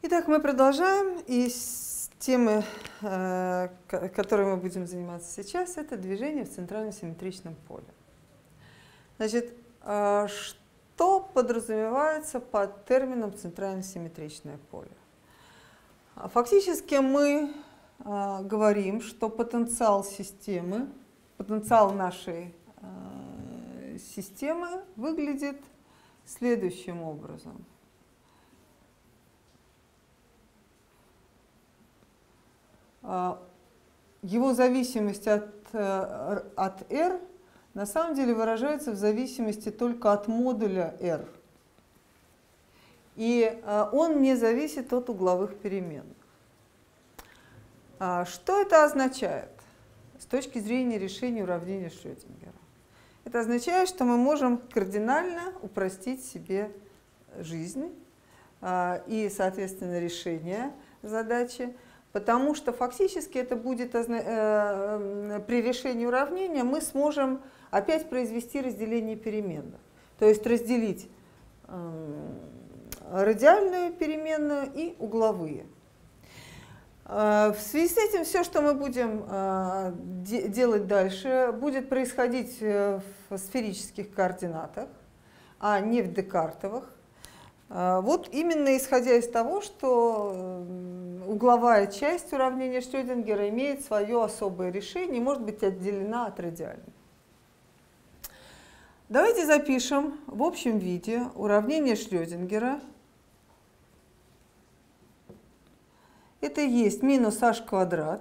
Итак, мы продолжаем, и темы, которой мы будем заниматься сейчас, это движение в центральном симметричном поле. Значит, что подразумевается под термином центрально-симметричное поле? Фактически мы говорим, что потенциал системы, потенциал нашей системы выглядит следующим образом. Его зависимость от R на самом деле выражается в зависимости только от модуля R. И он не зависит от угловых переменных. Что это означает с точки зрения решения уравнения Шрёдингера? Это означает, что мы можем кардинально упростить себе жизнь и, соответственно, решение задачи. Потому что фактически это будет при решении уравнения мы сможем опять произвести разделение переменных. То есть разделить радиальную переменную и угловые. В связи с этим все, что мы будем делать дальше, будет происходить в сферических координатах, а не в декартовых. Вот именно исходя из того, что угловая часть уравнения Шрёдингера имеет свое особое решение и может быть отделена от радиальной. Давайте запишем в общем виде уравнение Шрёдингера. Это есть минус h квадрат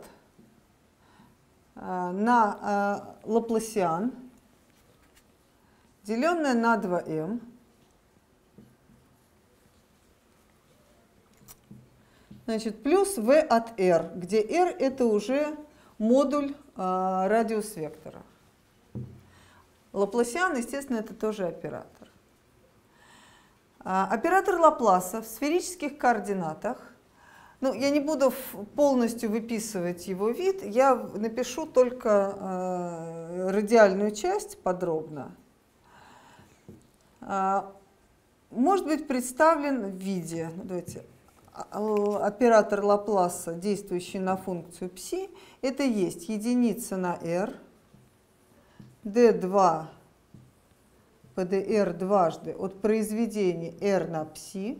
на Лапласиан, деленное на 2m. Значит, плюс v от r, где r это уже модуль радиус вектора. Лапласиан, естественно, это тоже оператор. Оператор Лапласа в сферических координатах. Ну, я не буду полностью выписывать его вид, я напишу только радиальную часть подробно. Может быть представлен в виде, давайте, оператор Лапласа, действующий на функцию ψ, это есть единица на r, d2 pdr дважды от произведения r на ψ,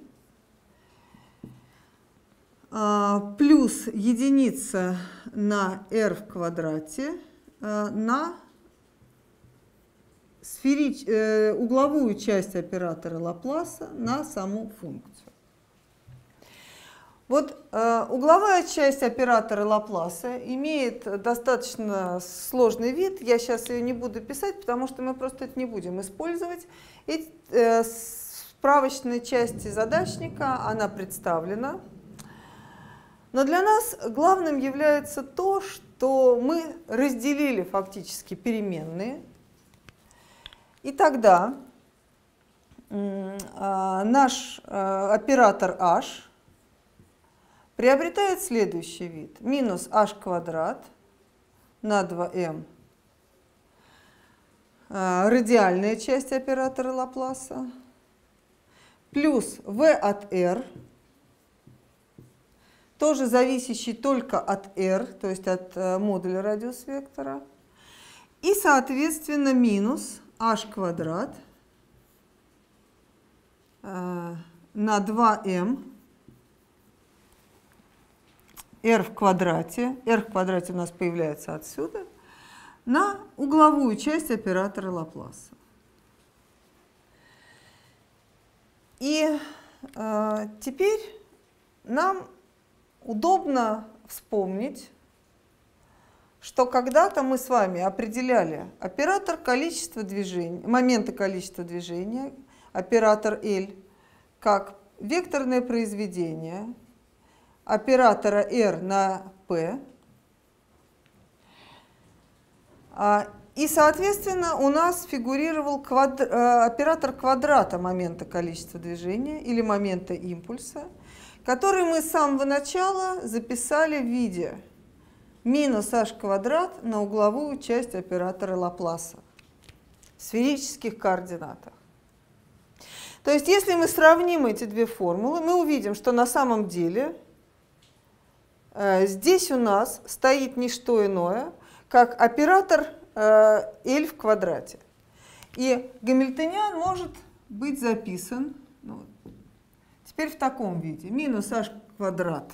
плюс единица на r в квадрате на угловую часть оператора Лапласа на саму функцию. Вот угловая часть оператора Лапласа имеет достаточно сложный вид. Я сейчас ее не буду писать, потому что мы просто это не будем использовать. И в справочной части задачника она представлена. Но для нас главным является то, что мы разделили фактически переменные. И тогда наш оператор h приобретает следующий вид. Минус h квадрат на 2m, радиальная часть оператора Лапласа, плюс v от r, тоже зависящий только от r, то есть от модуля радиус вектора, и, соответственно, минус h квадрат на 2m, r в квадрате у нас появляется отсюда, на угловую часть оператора Лапласа. И теперь нам удобно вспомнить, что когда-то мы с вами определяли оператор количества движения, момента количества движения, оператор L, как векторное произведение оператора R на P. И, соответственно, у нас фигурировал оператор квадрата момента количества движения или момента импульса, который мы с самого начала записали в виде минус h квадрат на угловую часть оператора Лапласа в сферических координатах. То есть если мы сравним эти две формулы, мы увидим, что на самом деле здесь у нас стоит не что иное, как оператор L в квадрате. И гамильтониан может быть записан теперь в таком виде. Минус h квадрат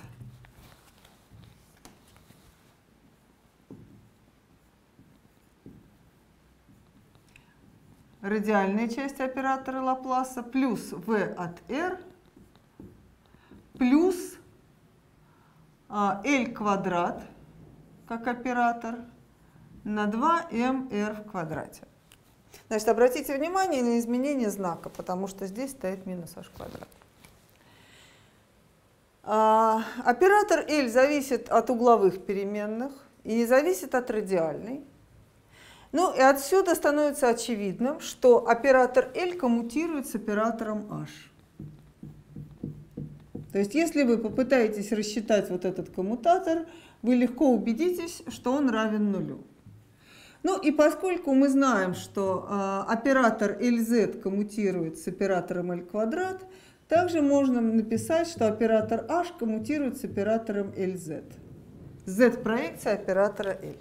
радиальная часть оператора Лапласа плюс v от r плюс L квадрат как оператор на 2mr в квадрате. Значит, обратите внимание на изменение знака, потому что здесь стоит минус h квадрат. Оператор L зависит от угловых переменных и не зависит от радиальной. Ну и отсюда становится очевидным, что оператор L коммутирует с оператором h. То есть если вы попытаетесь рассчитать вот этот коммутатор, вы легко убедитесь, что он равен нулю. Ну и поскольку мы знаем, что оператор LZ коммутирует с оператором L квадрат, также можно написать, что оператор h коммутирует с оператором LZ. Z-проекция оператора L.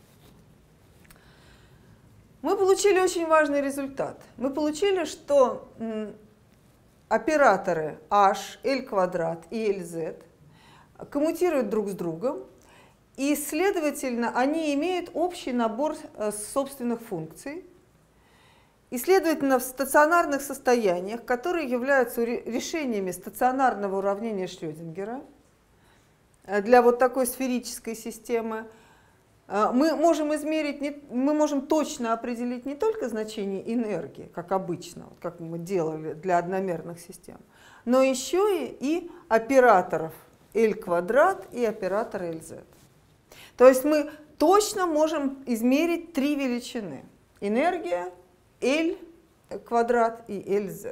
Мы получили очень важный результат. Мы получили, что операторы h, L квадрат и LZ коммутируют друг с другом, и, следовательно, они имеют общий набор собственных функций. И, следовательно, в стационарных состояниях, которые являются решениями стационарного уравнения Шрёдингера для вот такой сферической системы, мы можем точно определить не только значение энергии, как обычно, как мы делали для одномерных систем, но еще и операторов L квадрат и оператора LZ. То есть мы точно можем измерить три величины: энергия, L квадрат и LZ.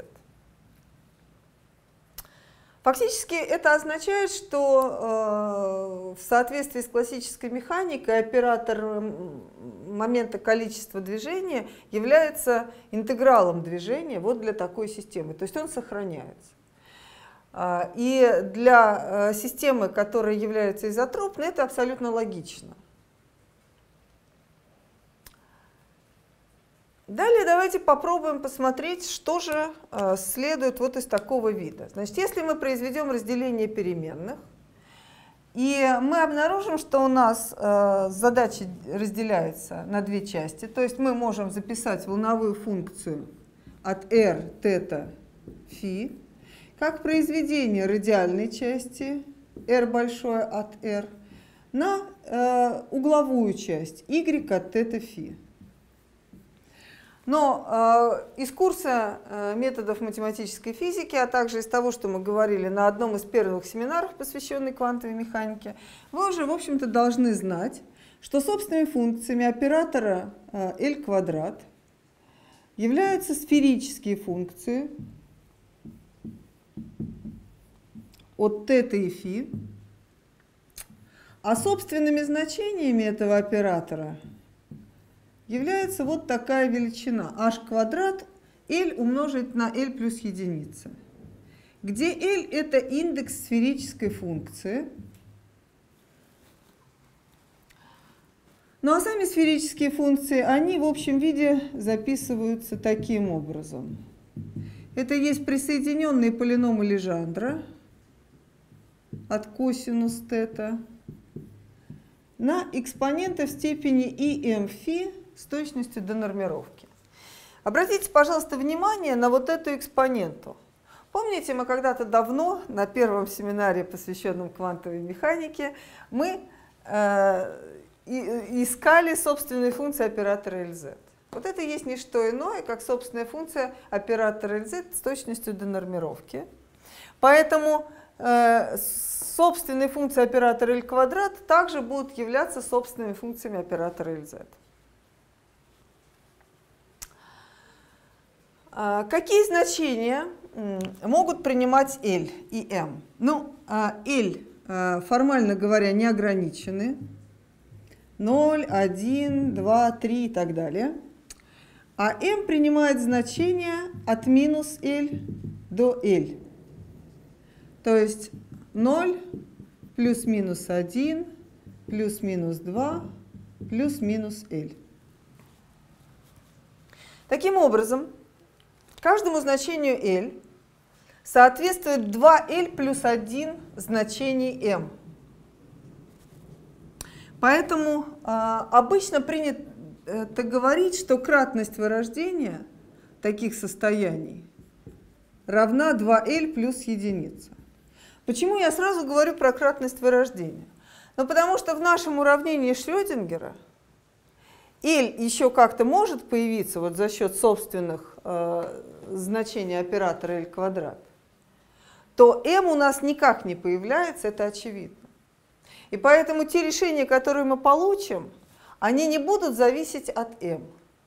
Фактически это означает, что в соответствии с классической механикой оператор момента количества движения является интегралом движения вот для такой системы, то есть он сохраняется. И для системы, которая является изотропной, это абсолютно логично. Далее давайте попробуем посмотреть, что же следует вот из такого вида. Значит, если мы произведем разделение переменных, и мы обнаружим, что у нас задача разделяется на две части, то есть мы можем записать волновую функцию от r θ φ как произведение радиальной части r большое от r на угловую часть y от θ φ. Но из курса методов математической физики, а также из того, что мы говорили на одном из первых семинаров, посвященных квантовой механике, вы уже, в общем-то, должны знать, что собственными функциями оператора L квадрат являются сферические функции от θ и φ, а собственными значениями этого оператора является вот такая величина h квадрат L умножить на L плюс единица, где L это индекс сферической функции. Ну а сами сферические функции, они в общем виде записываются таким образом. Это есть присоединенные полиномы Лежандра от косинус θ на экспоненты в степени Имφ с точностью до нормировки. Обратите, пожалуйста, внимание на вот эту экспоненту. Помните, мы когда-то давно на первом семинаре, посвященном квантовой механике, мы искали собственные функции оператора LZ. Вот это есть не что иное, как собственная функция оператора LZ с точностью до нормировки. Поэтому собственные функции оператора L квадрат также будут являться собственными функциями оператора LZ. Какие значения могут принимать L и M? Ну, L, формально говоря, не ограничены. 0, 1, 2, 3 и так далее. а m принимает значение от минус L до L. То есть 0, плюс-минус 1, плюс-минус 2, плюс-минус L. Таким образом, каждому значению L соответствует 2L плюс 1 значений m. Поэтому обычно принято говорить, что кратность вырождения таких состояний равна 2L плюс единица. Почему я сразу говорю про кратность вырождения? Ну, потому что в нашем уравнении Шрёдингера L еще как-то может появиться вот за счет собственных значений оператора L квадрат, то m у нас никак не появляется, это очевидно. И поэтому те решения, которые мы получим, они не будут зависеть от m.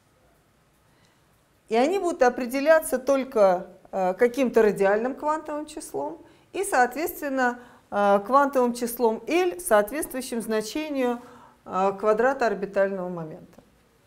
И они будут определяться только каким-то радиальным квантовым числом и, соответственно, квантовым числом L, соответствующим значению квадрата орбитального момента.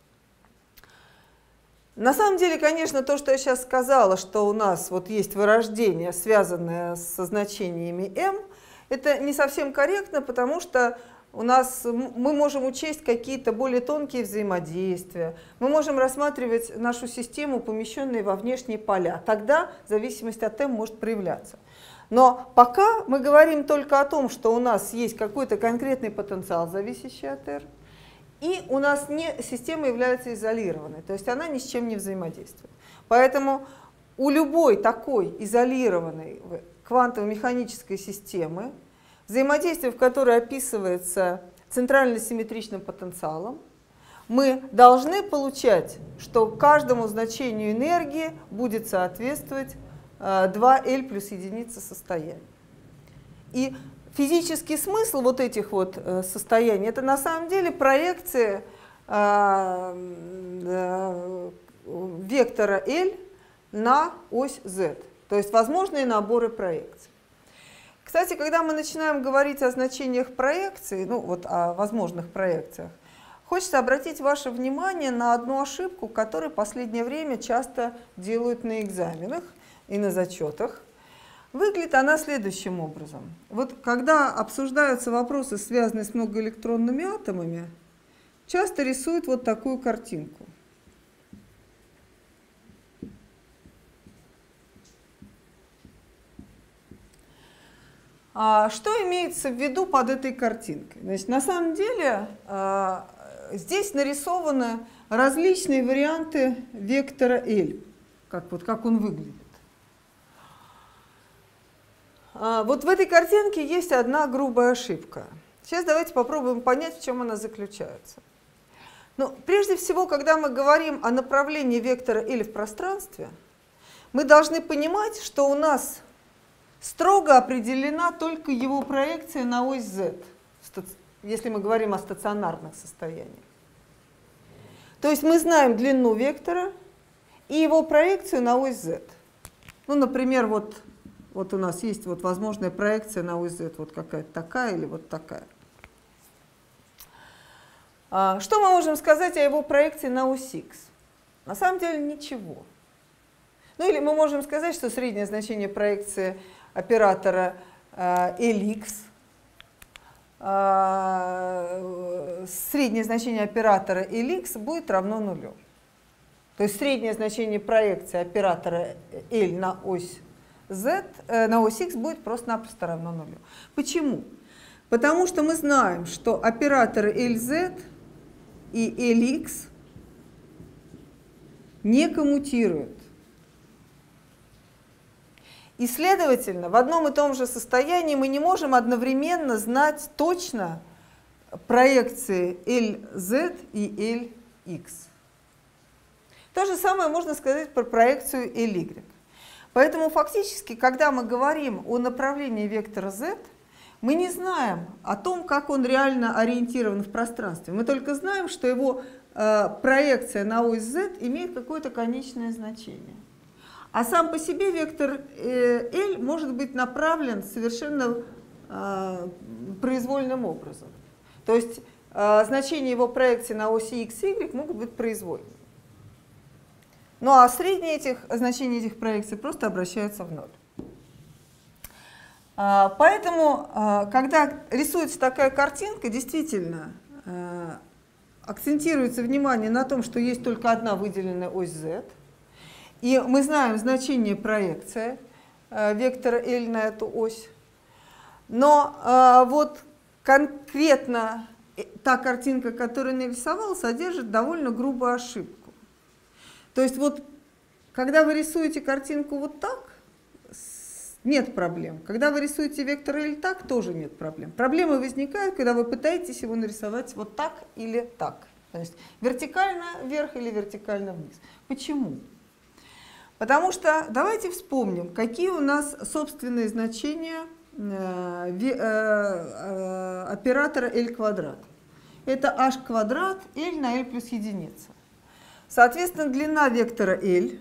На самом деле, конечно, то, что я сейчас сказала, что у нас вот есть вырождение, связанное со значениями m, это не совсем корректно, потому что мы можем учесть какие-то более тонкие взаимодействия, мы можем рассматривать нашу систему, помещенную во внешние поля. Тогда зависимость от m может проявляться. Но пока мы говорим только о том, что у нас есть какой-то конкретный потенциал, зависящий от r, и у нас система является изолированной, то есть она ни с чем не взаимодействует. Поэтому у любой такой изолированной квантово-механической системы, взаимодействие в которой описывается центрально-симметричным потенциалом, мы должны получать, что каждому значению энергии будет соответствовать 2L плюс единица состояний. И физический смысл вот этих вот состояний — это на самом деле проекция вектора L на ось Z, то есть возможные наборы проекций. Кстати, когда мы начинаем говорить о значениях проекции, ну вот о возможных проекциях, хочется обратить ваше внимание на одну ошибку, которую в последнее время часто делают на экзаменах и на зачетах. Выглядит она следующим образом. Вот когда обсуждаются вопросы, связанные с многоэлектронными атомами, часто рисуют вот такую картинку. Что имеется в виду под этой картинкой? Значит, на самом деле здесь нарисованы различные варианты вектора L, как он выглядит. Вот в этой картинке есть одна грубая ошибка. Сейчас давайте попробуем понять, в чем она заключается. Ну, прежде всего, когда мы говорим о направлении вектора L в пространстве, мы должны понимать, что у нас строго определена только его проекция на ось Z, если мы говорим о стационарных состояниях. То есть мы знаем длину вектора и его проекцию на ось Z. Ну, например, вот у нас есть вот возможная проекция на ось Z, вот какая-то такая или вот такая. Что мы можем сказать о его проекции на ось X? На самом деле ничего. Ну или мы можем сказать, что среднее значение проекции оператора Lx, среднее значение оператора Lx будет равно нулю. То есть среднее значение проекции оператора L на ось Z, на ось X будет просто-напросто равно нулю. Почему? Потому что мы знаем, что операторы Lz и Lx не коммутируют. И, следовательно, в одном и том же состоянии мы не можем одновременно знать точно проекции Lz и Lx. То же самое можно сказать про проекцию Ly. Поэтому фактически, когда мы говорим о направлении вектора z, мы не знаем о том, как он реально ориентирован в пространстве. Мы только знаем, что его проекция на ось z имеет какое-то конечное значение. А сам по себе вектор L может быть направлен совершенно произвольным образом. То есть значения его проекции на оси x, y могут быть произвольными. Ну а средние значения этих проекций просто обращаются в ноль. Поэтому, когда рисуется такая картинка, действительно акцентируется внимание на том, что есть только одна выделенная ось z, и мы знаем значение проекции вектора L на эту ось. Но вот конкретно та картинка, которую нарисовал, содержит довольно грубую ошибку. То есть вот, когда вы рисуете картинку вот так, нет проблем. Когда вы рисуете вектор L так, тоже нет проблем. Проблемы возникают, когда вы пытаетесь его нарисовать вот так или так. То есть вертикально вверх или вертикально вниз. Почему? Потому что давайте вспомним, какие у нас собственные значения оператора L квадрат. Это h квадрат L на L плюс единица. Соответственно, длина вектора L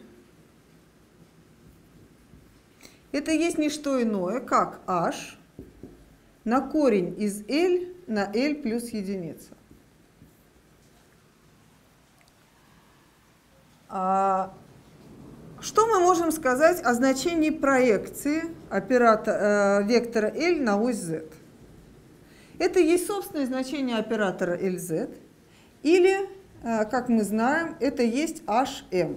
это есть не что иное, как h на корень из L на L плюс единица. Что мы можем сказать о значении проекции вектора L на ось z? Это есть собственное значение оператора LZ, или, как мы знаем, это есть HM.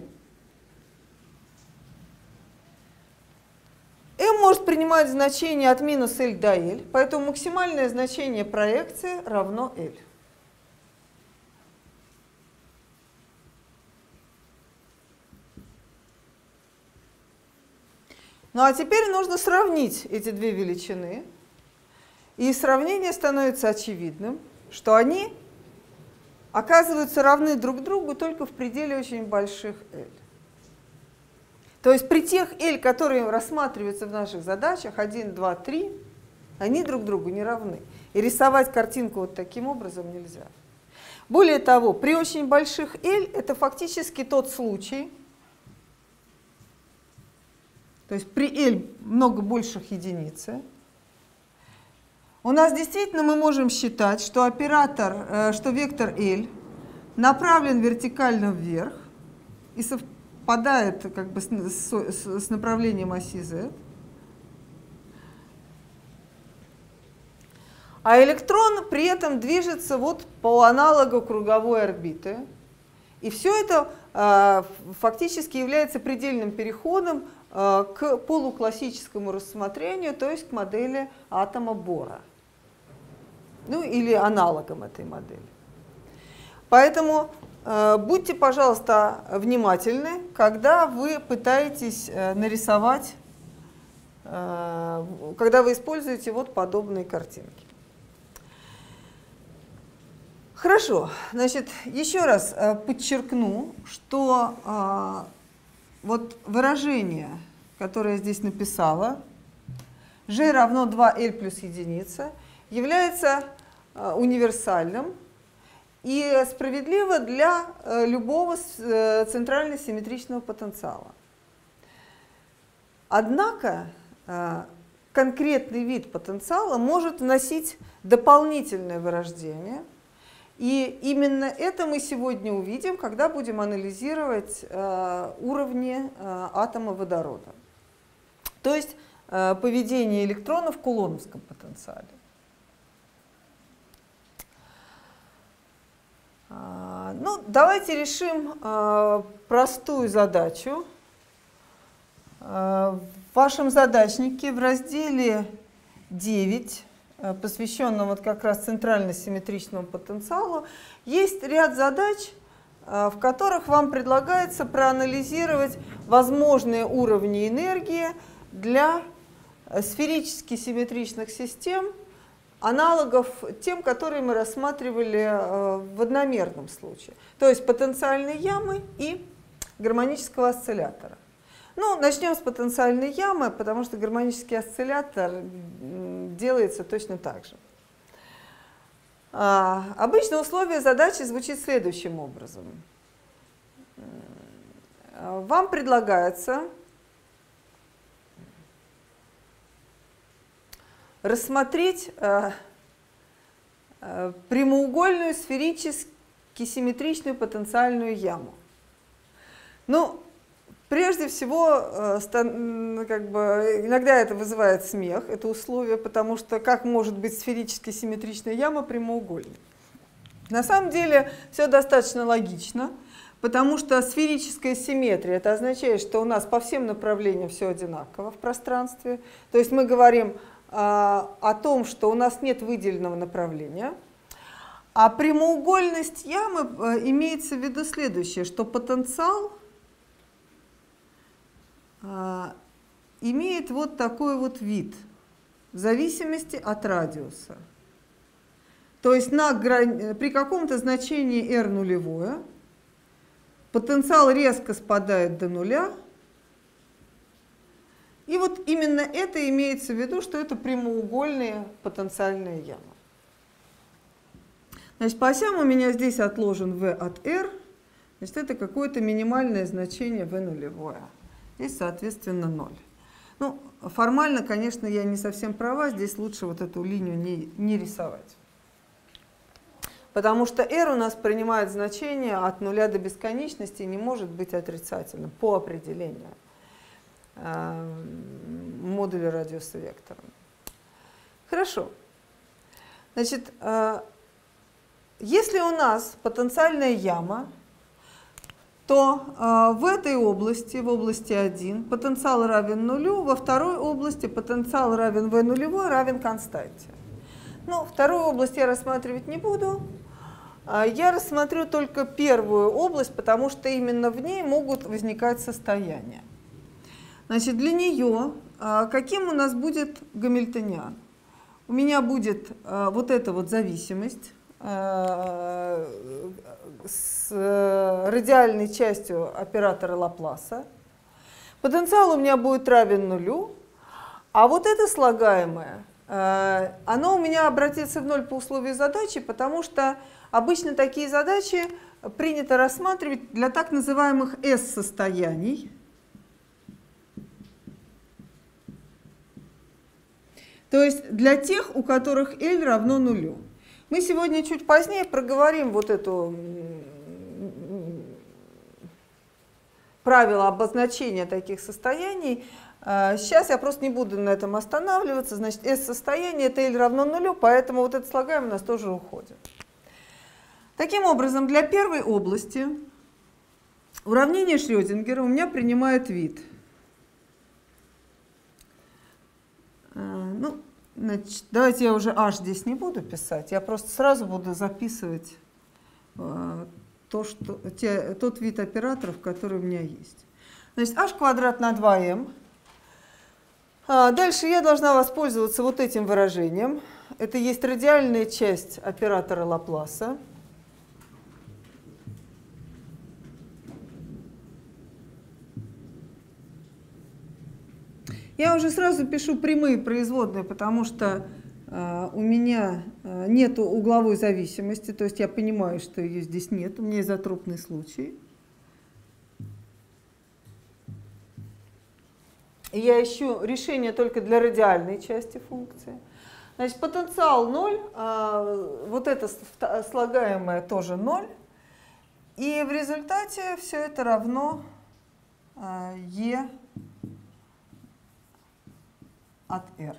M может принимать значение от минус L до L, поэтому максимальное значение проекции равно L. Ну а теперь нужно сравнить эти две величины. И сравнение становится очевидным, что они оказываются равны друг другу только в пределе очень больших L. То есть при тех L, которые рассматриваются в наших задачах, 1, 2, 3, они друг другу не равны. И рисовать картинку вот таким образом нельзя. Более того, при очень больших L это фактически тот случай, то есть при L много больших единицы, у нас действительно мы можем считать, что что вектор L направлен вертикально вверх и совпадает как бы с направлением оси z. А электрон при этом движется вот по аналогу круговой орбиты. И все это фактически является предельным переходом к полуклассическому рассмотрению, то есть к модели атома Бора. Ну или аналогом этой модели. Поэтому будьте, пожалуйста, внимательны, когда вы пытаетесь нарисовать, когда вы используете вот подобные картинки. Хорошо, значит, еще раз подчеркну, что вот выражение, которое я здесь написала, g равно 2L плюс единица, является универсальным и справедливо для любого центрально-симметричного потенциала. Однако конкретный вид потенциала может носить дополнительное вырождение, и именно это мы сегодня увидим, когда будем анализировать уровни атома водорода, то есть поведение электронов в кулоновском потенциале. Ну, давайте решим простую задачу. В вашем задачнике в разделе 9, посвященном вот как раз центрально-симметричному потенциалу, есть ряд задач, в которых вам предлагается проанализировать возможные уровни энергии для сферически симметричных систем, аналогов тем, которые мы рассматривали в одномерном случае, то есть потенциальной ямы и гармонического осциллятора. Ну, начнем с потенциальной ямы, потому что гармонический осциллятор делается точно так же. Обычно условие задачи звучит следующим образом. Вам предлагается рассмотреть прямоугольную сферически симметричную потенциальную яму. Ну, Прежде всего, как бы, иногда это вызывает смех, это условие, потому что как может быть сферически симметричная яма прямоугольной? На самом деле все достаточно логично, потому что сферическая симметрия, это означает, что у нас по всем направлениям все одинаково в пространстве. То есть мы говорим о том, что у нас нет выделенного направления. А прямоугольность ямы имеется в виду следующее, что потенциал имеет вот такой вот вид в зависимости от радиуса. То есть при каком-то значении r нулевое потенциал резко спадает до нуля. И вот именно это имеется в виду, что это прямоугольная потенциальная яма. Значит, по осям у меня здесь отложен v от r, значит, это какое-то минимальное значение v нулевое. Здесь, соответственно, 0. Ну, формально, конечно, я не совсем права, здесь лучше вот эту линию не рисовать. Потому что r у нас принимает значение от нуля до бесконечности и не может быть отрицательным по определению модуля радиуса вектора. Хорошо. Значит, если у нас потенциальная яма, то в этой области, в области 1, потенциал равен нулю, во второй области потенциал равен v нулевой равен константе. Ну, вторую область я рассматривать не буду. Я рассмотрю только первую область, потому что именно в ней могут возникать состояния. Значит, для нее каким у нас будет гамильтониан? У меня будет вот эта вот зависимость с радиальной частью оператора Лапласа. Потенциал у меня будет равен нулю, а вот это слагаемое, оно у меня обратится в ноль по условию задачи, потому что обычно такие задачи принято рассматривать для так называемых S-состояний. То есть для тех, у которых L равно нулю. Мы сегодня чуть позднее проговорим вот это правило обозначения таких состояний. Сейчас я просто не буду на этом останавливаться. Значит, S-состояние это L равно нулю, поэтому вот это слагаемое у нас тоже уходит. Таким образом, для первой области уравнение Шрёдингера у меня принимает вид. Ну, значит, давайте я уже h здесь не буду писать, я просто сразу буду записывать тот вид операторов, который у меня есть. Значит, h квадрат на 2m. Дальше я должна воспользоваться вот этим выражением. Это есть радиальная часть оператора Лапласа. Я уже сразу пишу прямые производные, потому что у меня нет угловой зависимости, то есть я понимаю, что ее здесь нет, у меня изотропный случай. И я ищу решение только для радиальной части функции. Значит, потенциал 0, вот это слагаемое тоже 0, и в результате все это равно e от r.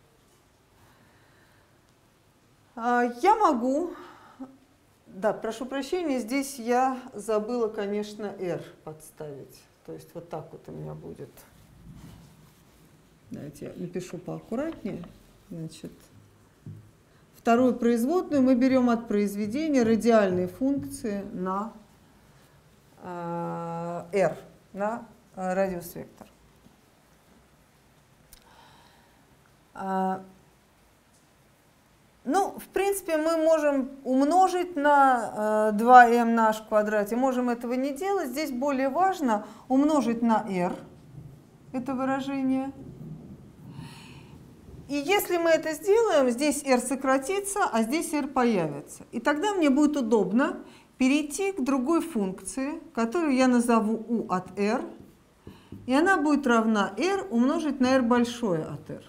Я могу, да, прошу прощения, здесь я забыла, конечно, r подставить. То есть вот так вот у меня будет. Давайте я напишу поаккуратнее. Значит, вторую производную мы берем от произведения радиальной функции на r, на радиус вектор. Ну, в принципе, мы можем умножить на 2m на h в квадрате, можем этого не делать. Здесь более важно умножить на r, это выражение. И если мы это сделаем, здесь r сократится, а здесь r появится. И тогда мне будет удобно перейти к другой функции, которую я назову u от r, и она будет равна r умножить на r большое от r.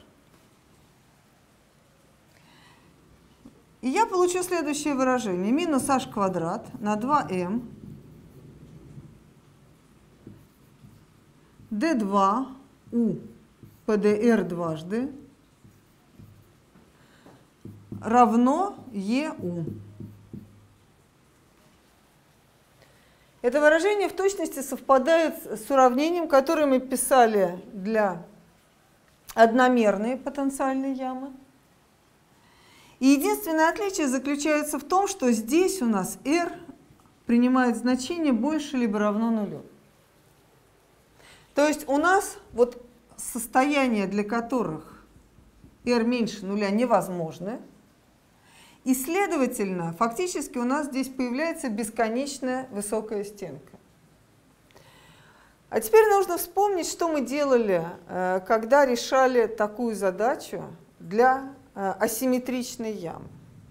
И я получу следующее выражение. Минус h квадрат на 2m D2 у PDR дважды равно EU. Это выражение в точности совпадает с уравнением, которое мы писали для одномерной потенциальной ямы. И единственное отличие заключается в том, что здесь у нас R принимает значение больше либо равно нулю. То есть у нас вот состояния, для которых R меньше нуля, невозможны. И, следовательно, фактически у нас здесь появляется бесконечная высокая стенка. А теперь нужно вспомнить, что мы делали, когда решали такую задачу для асимметричной ямы.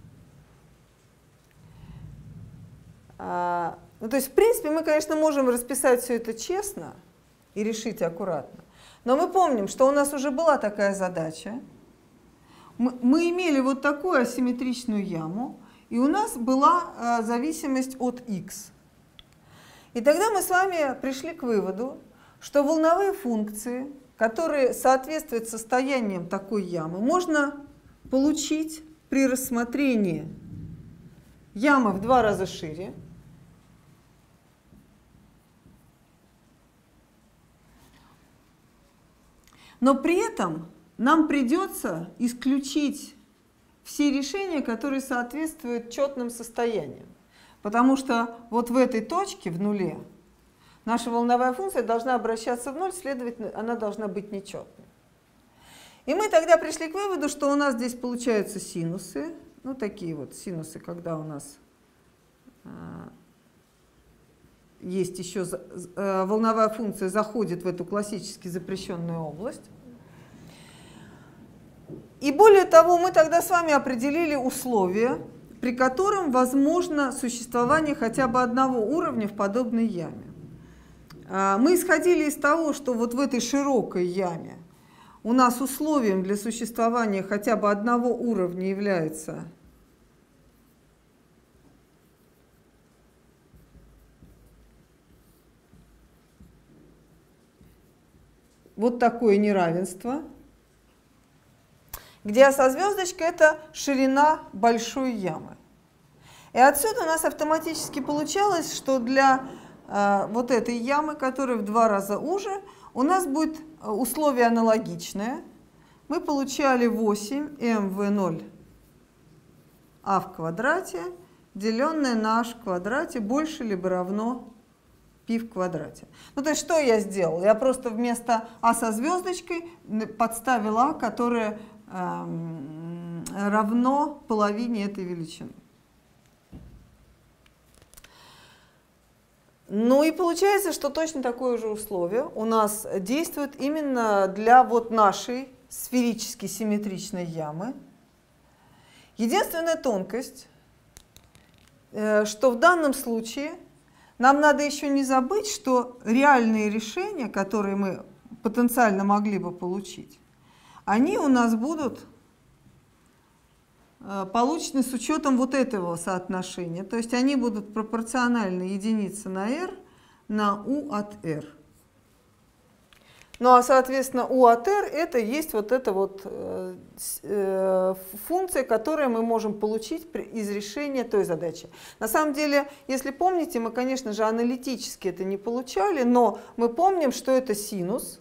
Ну, то есть, в принципе, мы, конечно, можем расписать все это честно и решить аккуратно. Но мы помним, что у нас уже была такая задача. Мы имели вот такую асимметричную яму, и у нас была зависимость от x. И тогда мы с вами пришли к выводу, что волновые функции, которые соответствуют состояниям такой ямы, можно получить при рассмотрении ямы в 2 раза шире. Но при этом нам придется исключить все решения, которые соответствуют четным состояниям. Потому что вот в этой точке, в нуле, наша волновая функция должна обращаться в ноль, следовательно, она должна быть нечетной. И мы тогда пришли к выводу, что у нас здесь получаются синусы. Ну, такие вот синусы, когда у нас есть еще волновая функция заходит в эту классически запрещенную область. И более того, мы тогда с вами определили условия, при котором возможно существование хотя бы одного уровня в подобной яме. Мы исходили из того, что вот в этой широкой яме у нас условием для существования хотя бы одного уровня является вот такое неравенство, где А со звездочкой – это ширина большой ямы. И отсюда у нас автоматически получалось, что для вот этой ямы, которая в 2 раза уже, у нас будет условие аналогичное. Мы получали 8 mv0 а в квадрате, деленное на h в квадрате, больше либо равно π в квадрате. Ну, то есть, что я сделал? Я просто вместо А со звездочкой подставила А, которое равно половине этой величины. Ну и получается, что точно такое же условие у нас действует именно для вот нашей сферически симметричной ямы. Единственная тонкость, что в данном случае нам надо еще не забыть, что реальные решения, которые мы потенциально могли бы получить, они у нас будут получены с учетом вот этого соотношения. То есть они будут пропорциональны единице на r на u от r. Ну а, соответственно, u от r это есть вот эта вот функция, которую мы можем получить из решения той задачи. На самом деле, если помните, мы, конечно же, аналитически это не получали, но мы помним, что это синус,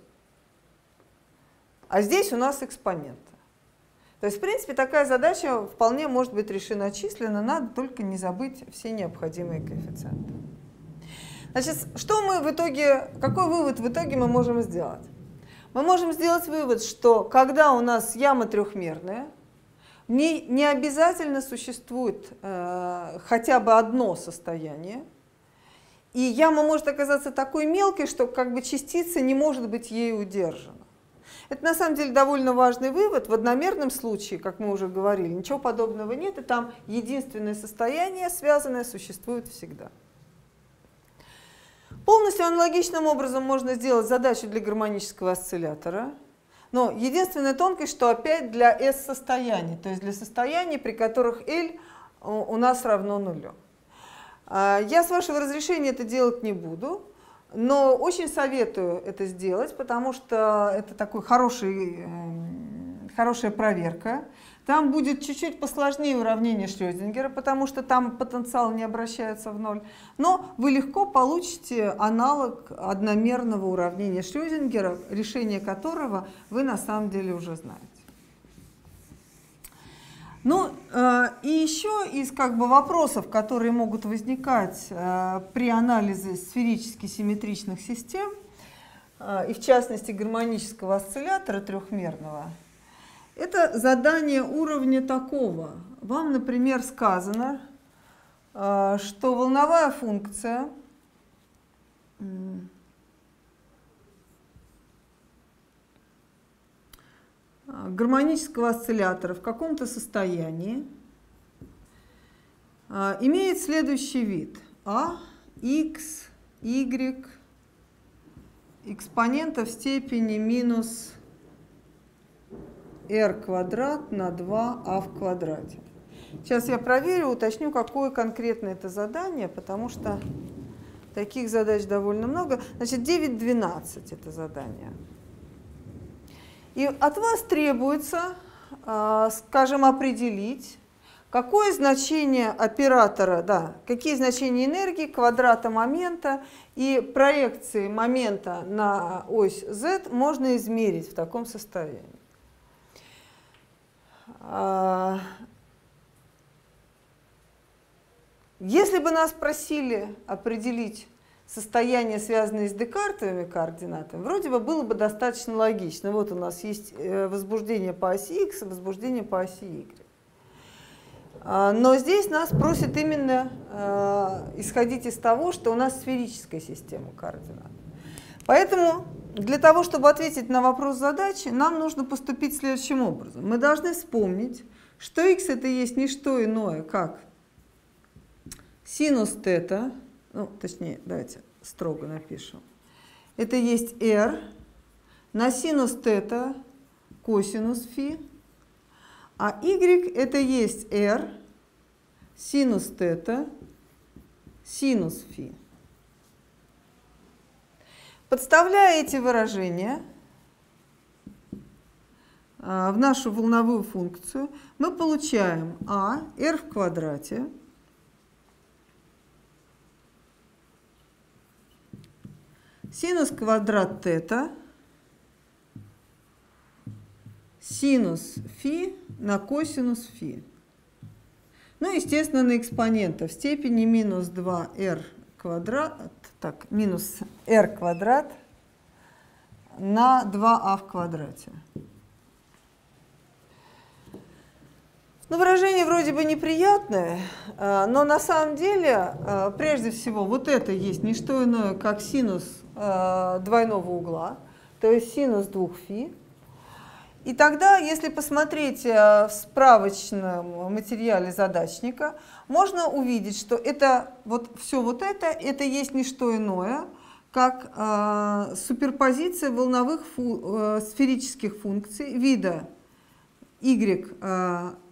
а здесь у нас экспонент. То есть, в принципе, такая задача вполне может быть решена численно, надо только не забыть все необходимые коэффициенты. Значит, что мы в итоге, какой вывод в итоге мы можем сделать? Мы можем сделать вывод, что когда у нас яма трехмерная, в ней не обязательно существует хотя бы одно состояние, и яма может оказаться такой мелкой, что как бы частица не может быть ею удержана. Это на самом деле довольно важный вывод. В одномерном случае, как мы уже говорили, ничего подобного нет, и там единственное состояние, связанное, существует всегда. Полностью аналогичным образом можно сделать задачу для гармонического осциллятора, но единственная тонкость, что опять для S-состояний, то есть для состояний, при которых L у нас равно нулю. Я с вашего разрешения это делать не буду. Но очень советую это сделать, потому что это такой хорошая проверка. Там будет чуть-чуть посложнее уравнение Шрёдингера, потому что там потенциал не обращается в ноль. Но вы легко получите аналог одномерного уравнения Шрёдингера, решение которого вы на самом деле уже знаете. Ну, и еще из вопросов, которые могут возникать при анализе сферически симметричных систем, и в частности гармонического осциллятора трехмерного, это задание уровня такого. Вам, например, сказано, что волновая функция гармонического осциллятора в каком-то состоянии имеет следующий вид. А, x, y, экспонента в степени минус r квадрат на 2а в квадрате. Сейчас я проверю, уточню, какое конкретно это задание, потому что таких задач довольно много. Значит, 9.12 это задание. И от вас требуется, скажем, определить, какое значение оператора, какие значения энергии, квадрата момента и проекции момента на ось z можно измерить в таком состоянии. Если бы нас просили определить состояние, связанное с декартовыми координатами, вроде бы было бы достаточно логично. Вот у нас есть возбуждение по оси x и возбуждение по оси y. Но здесь нас просят именно исходить из того, что у нас сферическая система координат. Поэтому для того, чтобы ответить на вопрос задачи, нам нужно поступить следующим образом. Мы должны вспомнить, что x это есть не что иное, как синус тета, точнее, давайте строго напишем. Это есть r на синус тета косинус фи, а y это есть r синус тета синус фи. Подставляя эти выражения в нашу волновую функцию, мы получаем а r в квадрате синус квадрат тета синус фи на косинус фи. Ну, естественно, на экспонента в степени минус 2r квадрат, минус r квадрат на 2а в квадрате. Ну, выражение вроде бы неприятное, но на самом деле, прежде всего, вот это есть не что иное, как синус двойного угла, то есть синус 2φ. И тогда, если посмотреть в справочном материале задачника, можно увидеть, что это все это есть не что иное, как суперпозиция волновых сферических функций вида y2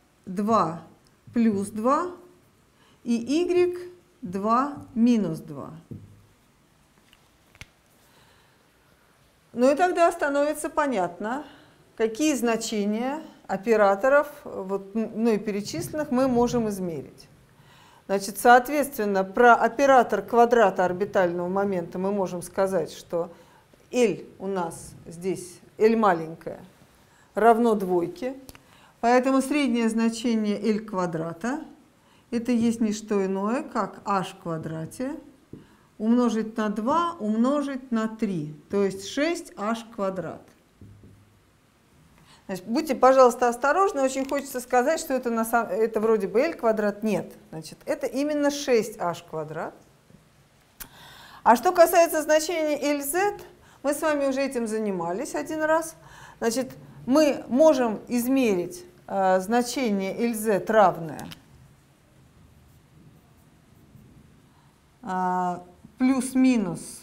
плюс 2 и y2 минус 2. Ну и тогда становится понятно, какие значения операторов, мной перечисленных, мы можем измерить. Значит, соответственно, про оператор квадрата орбитального момента мы можем сказать, что L у нас здесь, L маленькая, равно двойке. Поэтому среднее значение L квадрата это есть не что иное, как h в квадрате умножить на 2 умножить на 3, то есть 6h квадрат. Значит, будьте, пожалуйста, осторожны, очень хочется сказать, что это вроде бы L квадрат. Нет, значит, это именно 6h квадрат. А что касается значения LZ, мы с вами уже этим занимались один раз. Значит, мы можем измерить значение LZ равное плюс-минус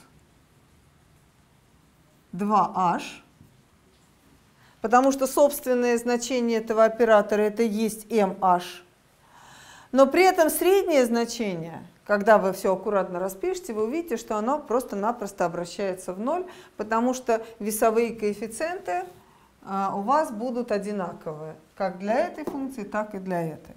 2h, потому что собственное значение этого оператора это есть mh, но при этом среднее значение, когда вы все аккуратно распишете, вы увидите, что оно просто-напросто обращается в ноль, потому что весовые коэффициенты у вас будут одинаковые, как для этой функции, так и для этой.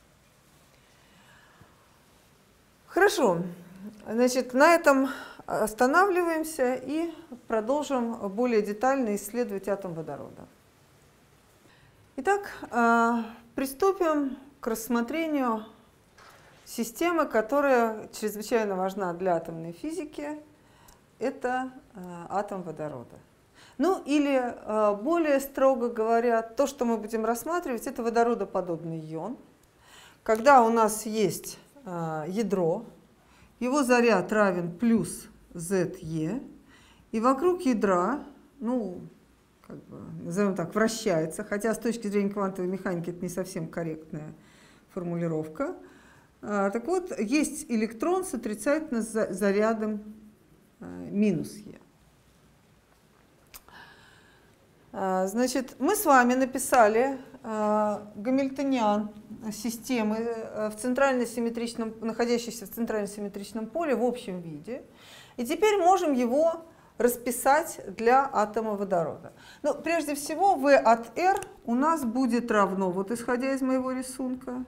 Хорошо, значит, на этом останавливаемся и продолжим более детально исследовать атом водорода. Итак, приступим к рассмотрению системы, которая чрезвычайно важна для атомной физики. Это атом водорода. Ну или, более строго говоря, то, что мы будем рассматривать, это водородоподобный ион. Когда у нас есть ядро, его заряд равен плюс ZE, и вокруг ядра, ну, как бы, назовем так, вращается, хотя с точки зрения квантовой механики это не совсем корректная формулировка. Так вот, есть электрон с отрицательным зарядом минус Е. Значит, мы с вами написали гамильтониан системы, находящейся в центрально-симметричном поле в общем виде. И теперь можем его расписать для атома водорода. Но прежде всего V от R у нас будет равно, вот исходя из моего рисунка,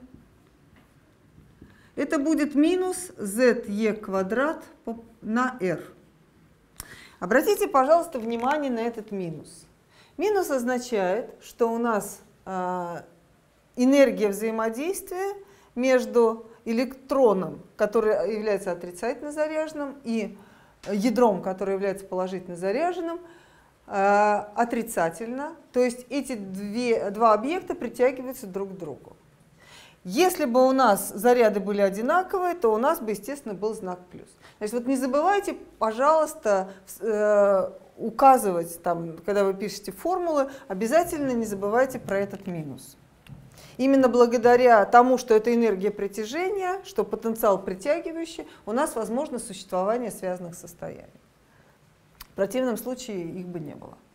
это будет минус ZE квадрат на R. Обратите, пожалуйста, внимание на этот минус. Минус означает, что у нас энергия взаимодействия между электроном, который является отрицательно заряженным, и ядром, которое является положительно заряженным, отрицательно. То есть эти два объекта притягиваются друг к другу. Если бы у нас заряды были одинаковые, то у нас бы, естественно, был знак плюс. Значит, вот не забывайте, пожалуйста, указывать, там, когда вы пишете формулы, обязательно не забывайте про этот минус. Именно благодаря тому, что это энергия притяжения, что потенциал притягивающий, у нас возможно существование связанных состояний. В противном случае их бы не было.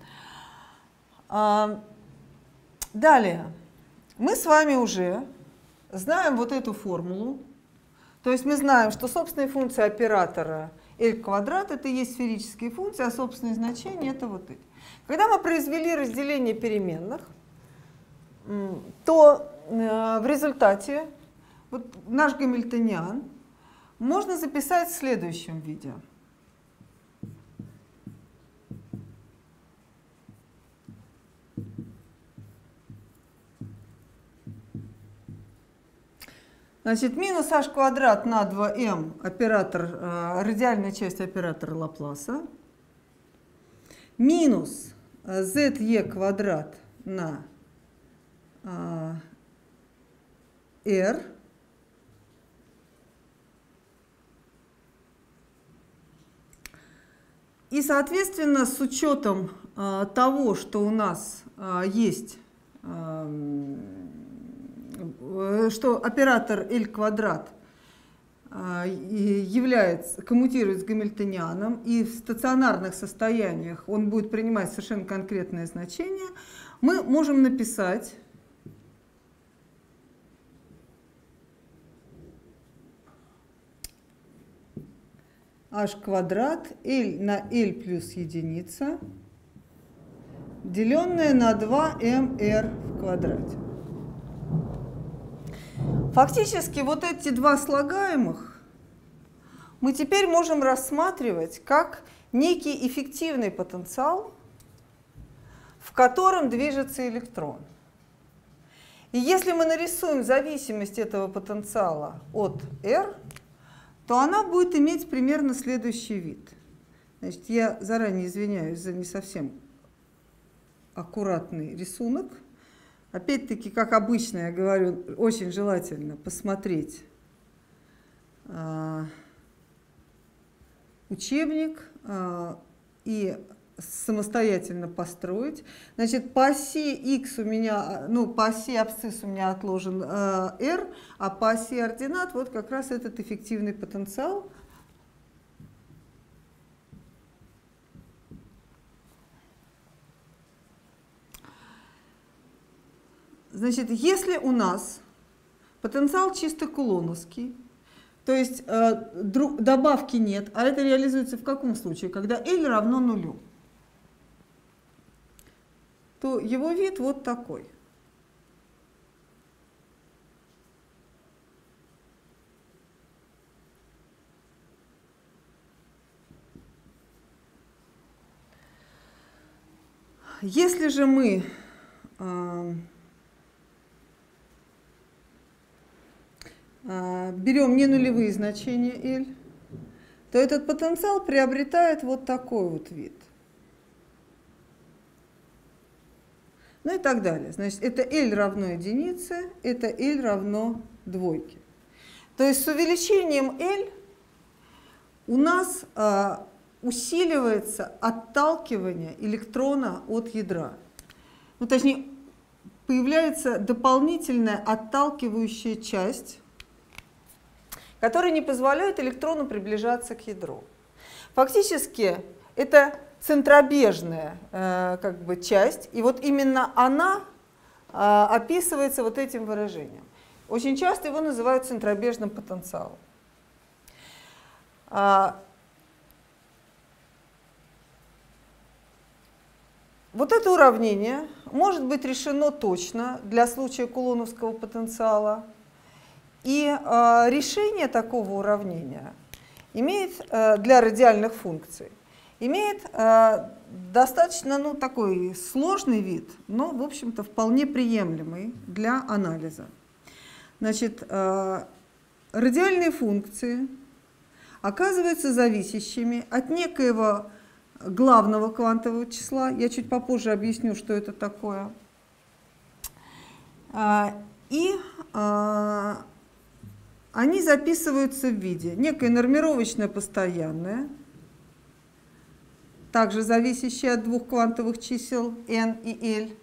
Далее. Мы с вами уже знаем вот эту формулу. То есть мы знаем, что собственные функции оператора L квадрат это и есть сферические функции, а собственные значения это вот эти. Когда мы произвели разделение переменных, то в результате вот наш гамильтониан можно записать в следующем виде. Значит, минус h квадрат на 2m оператор, радиальная часть оператора Лапласа, минус ZE квадрат на R, и, соответственно, с учетом того, что у нас есть, что оператор L квадрат коммутирует с гамильтонианом, и в стационарных состояниях он будет принимать совершенно конкретное значение, мы можем написать h квадрат L на L плюс единица, деленное на 2mr в квадрате. Фактически вот эти два слагаемых мы теперь можем рассматривать как некий эффективный потенциал, в котором движется электрон. И если мы нарисуем зависимость этого потенциала от R, то она будет иметь примерно следующий вид. Значит, я заранее извиняюсь за не совсем аккуратный рисунок. Опять-таки, как обычно, я говорю, очень желательно посмотреть учебник и самостоятельно построить. Значит, по оси x у меня, по оси абсцисс у меня отложен r, а по оси ординат вот как раз этот эффективный потенциал. Значит, если у нас потенциал чисто кулоновский, То есть добавки нет. А это реализуется в каком случае? Когда L равно нулю. То его вид вот такой. Если же мы берем не нулевые значения L, то этот потенциал приобретает вот такой вот вид. Ну и так далее. Значит, это L равно единице, это L равно двойке. То есть с увеличением L у нас усиливается отталкивание электрона от ядра. Ну, точнее, появляется дополнительная отталкивающая часть, которая не позволяет электрону приближаться к ядру. Фактически это центробежная часть, и вот именно она описывается вот этим выражением. Очень часто его называют центробежным потенциалом. Вот это уравнение может быть решено точно для случая кулоновского потенциала. И решение такого уравнения имеет для радиальных функций имеет достаточно такой сложный вид, но, в общем-то, вполне приемлемый для анализа. Значит, радиальные функции оказываются зависящими от некоего главного квантового числа. Я чуть попозже объясню, что это такое. И они записываются в виде некое нормировочное постоянное, также зависящее от двух квантовых чисел n и l,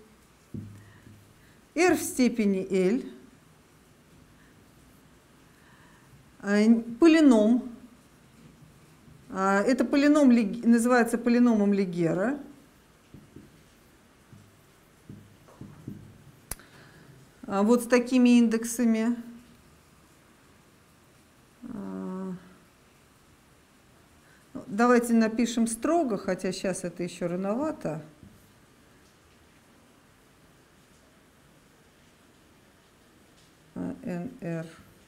r в степени l, полином. Это полином называется полиномом Лигера. Вот с такими индексами. Давайте напишем строго, хотя сейчас это еще рановато. NR.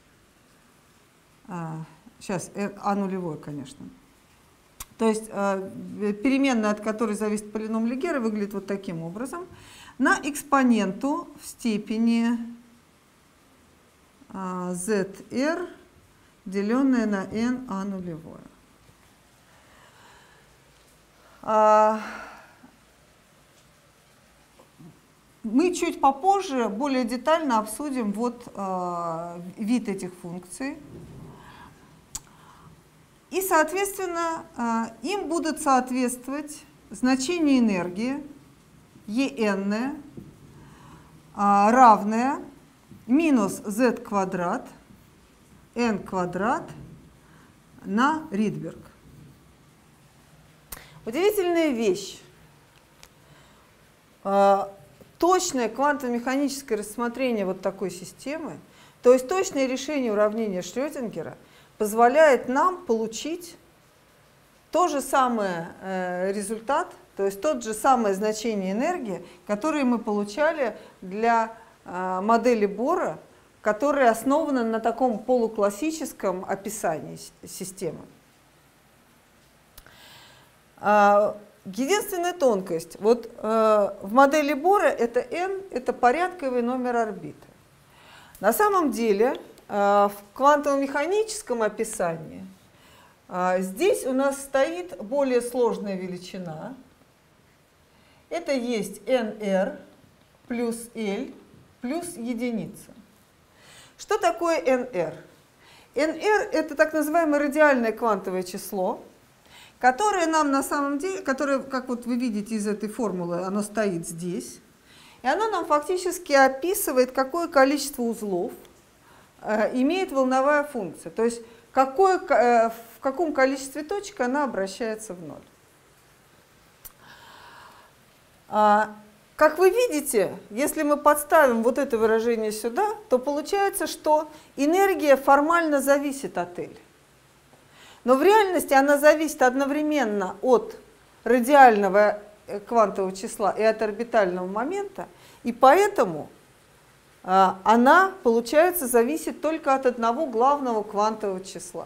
Сейчас А нулевой, конечно. То есть переменная, от которой зависит полином Лигера, выглядит вот таким образом. На экспоненту в степени ZR, деленное на n А нулевое. Мы чуть попозже более детально обсудим вот вид этих функций. И, соответственно, им будут соответствовать значения энергии En равное минус z квадрат n квадрат на Ридберг. Удивительная вещь. Точное квантово-механическое рассмотрение вот такой системы, то есть точное решение уравнения Шрёдингера, позволяет нам получить то же самое результат, то есть тот же самое значение энергии, которое мы получали для модели Бора, которая основана на таком полуклассическом описании системы. Единственная тонкость. Вот в модели Бора это n, это порядковый номер орбиты. На самом деле в квантово-механическом описании здесь у нас стоит более сложная величина. Это есть nr плюс l плюс единица. Что такое nr? nr это так называемое радиальное квантовое число, которое нам на самом деле, которое, как вот вы видите из этой формулы, оно стоит здесь, и оно нам фактически описывает, какое количество узлов имеет волновая функция, то есть в каком количестве точек она обращается в ноль. как вы видите, если мы подставим вот это выражение сюда, то получается, что энергия формально зависит от L. Но в реальности она зависит одновременно от радиального квантового числа и от орбитального момента, и поэтому она, получается, зависит только от одного главного квантового числа.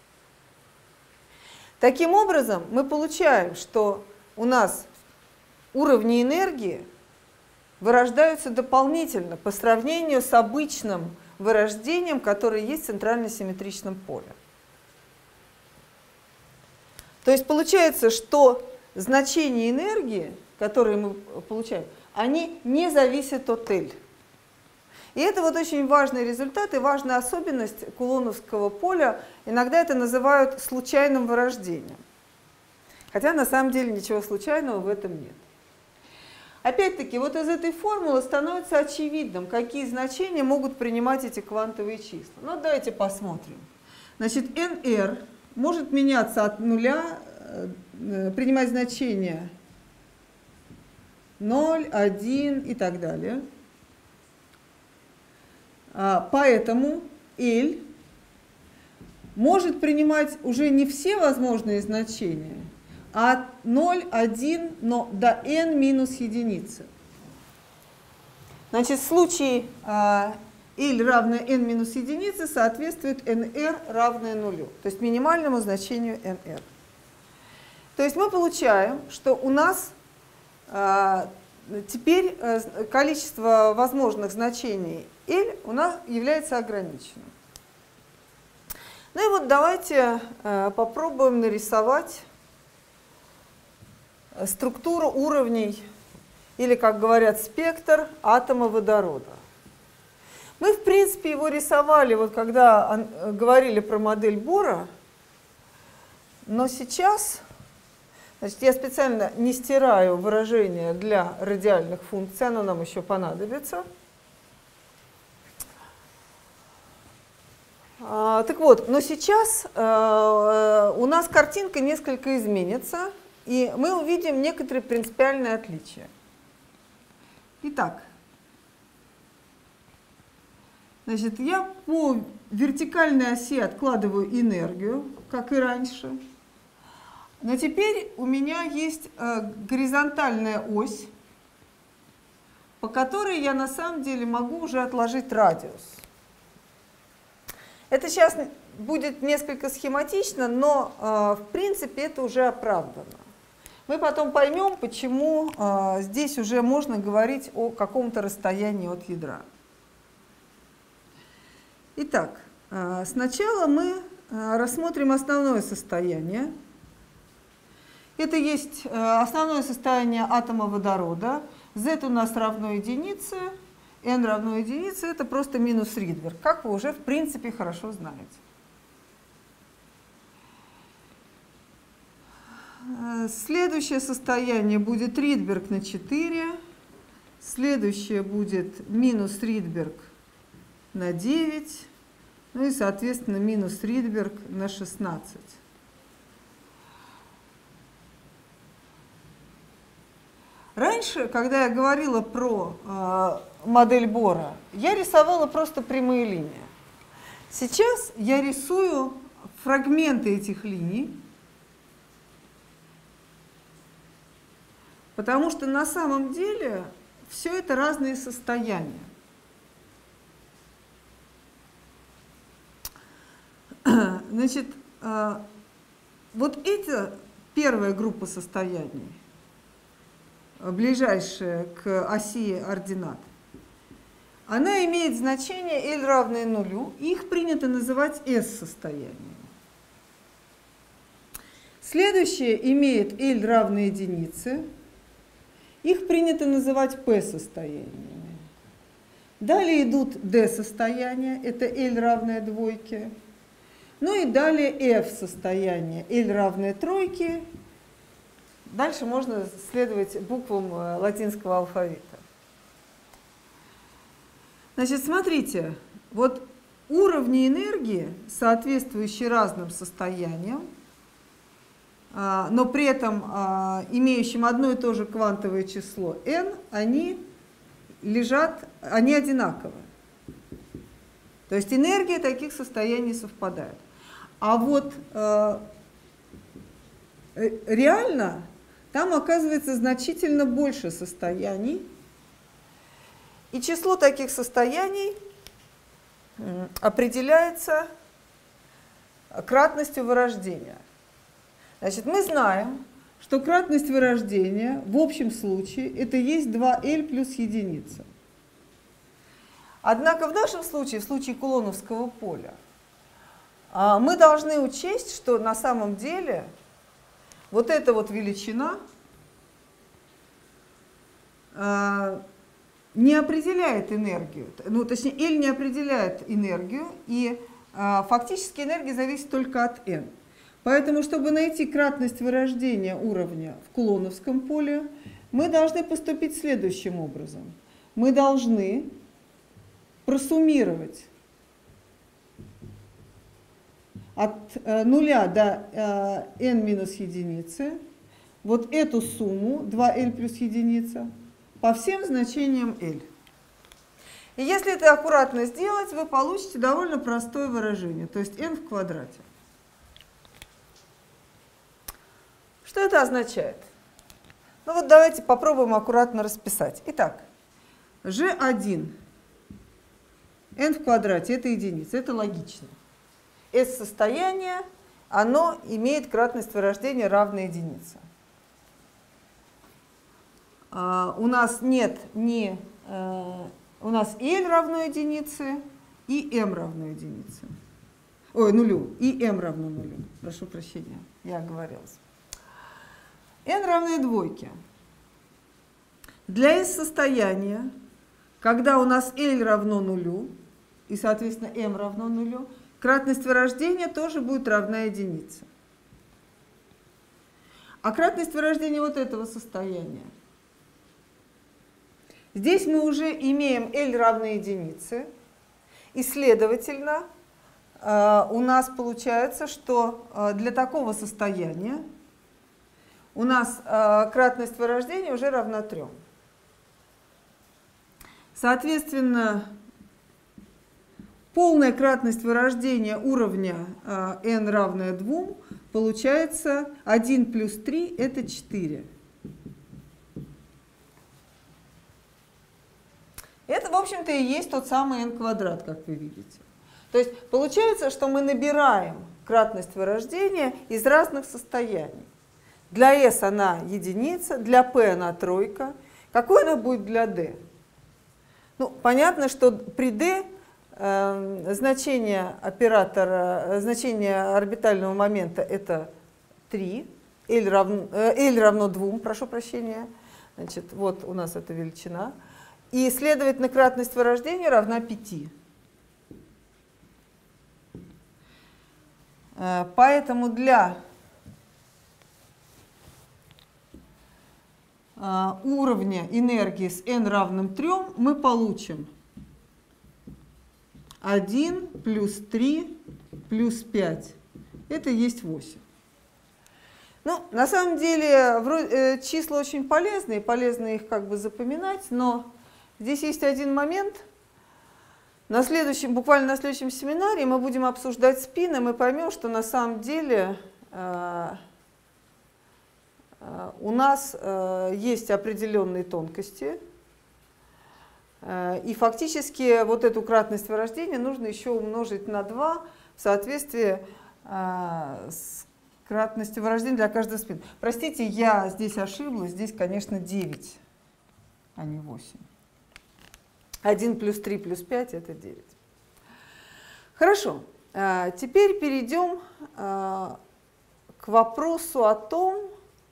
Таким образом, мы получаем, что у нас уровни энергии вырождаются дополнительно по сравнению с обычным вырождением, которое есть в центрально-симметричном поле. То есть получается, что значения энергии, которые мы получаем, они не зависят от L. И это вот очень важный результат и важная особенность кулоновского поля. Иногда это называют случайным вырождением. Хотя на самом деле ничего случайного в этом нет. Опять-таки, вот из этой формулы становится очевидным, какие значения могут принимать эти квантовые числа. Ну, давайте посмотрим. Значит, nr может меняться от нуля, принимать значения 0, 1 и так далее. Поэтому L может принимать уже не все возможные значения, а от 0, 1 но до n минус единицы. Значит, в случае L равное n минус единице соответствует nr равное нулю, то есть минимальному значению nr. То есть мы получаем, что у нас теперь количество возможных значений L у нас является ограниченным. Ну и вот давайте попробуем нарисовать структуру уровней, или, как говорят, спектр атома водорода. Мы, в принципе, его рисовали, вот когда говорили про модель Бора, но сейчас, значит, я специально не стираю выражение для радиальных функций, оно нам еще понадобится. Так вот, но сейчас у нас картинка несколько изменится, и мы увидим некоторые принципиальные отличия. Итак, значит, я по вертикальной оси откладываю энергию, как и раньше. Но теперь у меня есть горизонтальная ось, по которой я на самом деле могу уже отложить радиус. Это сейчас будет несколько схематично, но в принципе это уже оправдано. Мы потом поймем, почему здесь уже можно говорить о каком-то расстоянии от ядра. Итак, сначала мы рассмотрим основное состояние. Это есть основное состояние атома водорода. Z у нас равно единице, n равно единице, это просто минус Ридберг, как вы уже в принципе хорошо знаете. Следующее состояние будет Ридберг на 4, следующее будет минус Ридберг на 9, ну и, соответственно, минус Ридберг на 16. Раньше, когда я говорила про модель Бора, я рисовала просто прямые линии. Сейчас я рисую фрагменты этих линий, потому что на самом деле все это разные состояния. Значит, вот эта первая группа состояний, ближайшая к оси ординат, она имеет значение L равное нулю, их принято называть S-состояниями. Следующее имеет L равное единице, их принято называть P-состояниями. Далее идут D-состояния, это L равное двойке. Ну и далее F-состояние, L равное тройке. Дальше можно следовать буквам латинского алфавита. Значит, смотрите, вот уровни энергии, соответствующие разным состояниям, но при этом имеющим одно и то же квантовое число n, они одинаковые. То есть энергия таких состояний совпадает. А вот реально там оказывается значительно больше состояний. И число таких состояний определяется кратностью вырождения. Значит, мы знаем, что кратность вырождения в общем случае это есть 2L плюс единица. Однако в нашем случае, в случае кулоновского поля, мы должны учесть, что на самом деле вот эта вот величина не определяет энергию, ну, точнее, L не определяет энергию, и фактически энергия зависит только от n. Поэтому, чтобы найти кратность вырождения уровня в кулоновском поле, мы должны поступить следующим образом. Мы должны просуммировать от 0 до n минус единицы вот эту сумму 2L плюс единица по всем значениям L. И если это аккуратно сделать, вы получите довольно простое выражение, то есть n в квадрате. Что это означает? Ну вот давайте попробуем аккуратно расписать. Итак, g1 n в квадрате – это единица, это логично. S-состояние, оно имеет кратность вырождения равной единице. У нас нет ни... У нас L равно единице и m равно единице. Ой, нулю. И m равно нулю. Прошу прощения, я оговорилась. n равно двойке. Для S-состояния, когда у нас L равно нулю, и, соответственно, m равно нулю, кратность вырождения тоже будет равна единице. А кратность вырождения вот этого состояния. Здесь мы уже имеем L равно единице, и, следовательно, у нас получается, что для такого состояния у нас кратность вырождения уже равна 3. Соответственно, полная кратность вырождения уровня n равная 2 получается 1 плюс 3 – это 4. Это, в общем-то, и есть тот самый n квадрат, как вы видите. То есть получается, что мы набираем кратность вырождения из разных состояний. Для S она единица, для P она тройка. Какой она будет для D? Ну, понятно, что при D значение оператора, значение орбитального момента это 3, L равно 2, прошу прощения. Значит, вот у нас эта величина. И, следовательно, кратность вырождения равна 5. Поэтому для уровня энергии с n равным 3 мы получим 1 плюс 3 плюс 5. Это есть 8. Ну, на самом деле, числа очень полезны, и полезно их как бы запоминать, но здесь есть один момент. Буквально на следующем семинаре мы будем обсуждать спин, и мы поймем, что на самом деле у нас есть определенные тонкости, и фактически вот эту кратность вырождения нужно еще умножить на 2 в соответствии с кратностью вырождения для каждого спина. Простите, я здесь ошиблась, здесь, конечно, 9, а не 8. 1 плюс 3 плюс 5 – это 9. Хорошо, теперь перейдем к вопросу о том,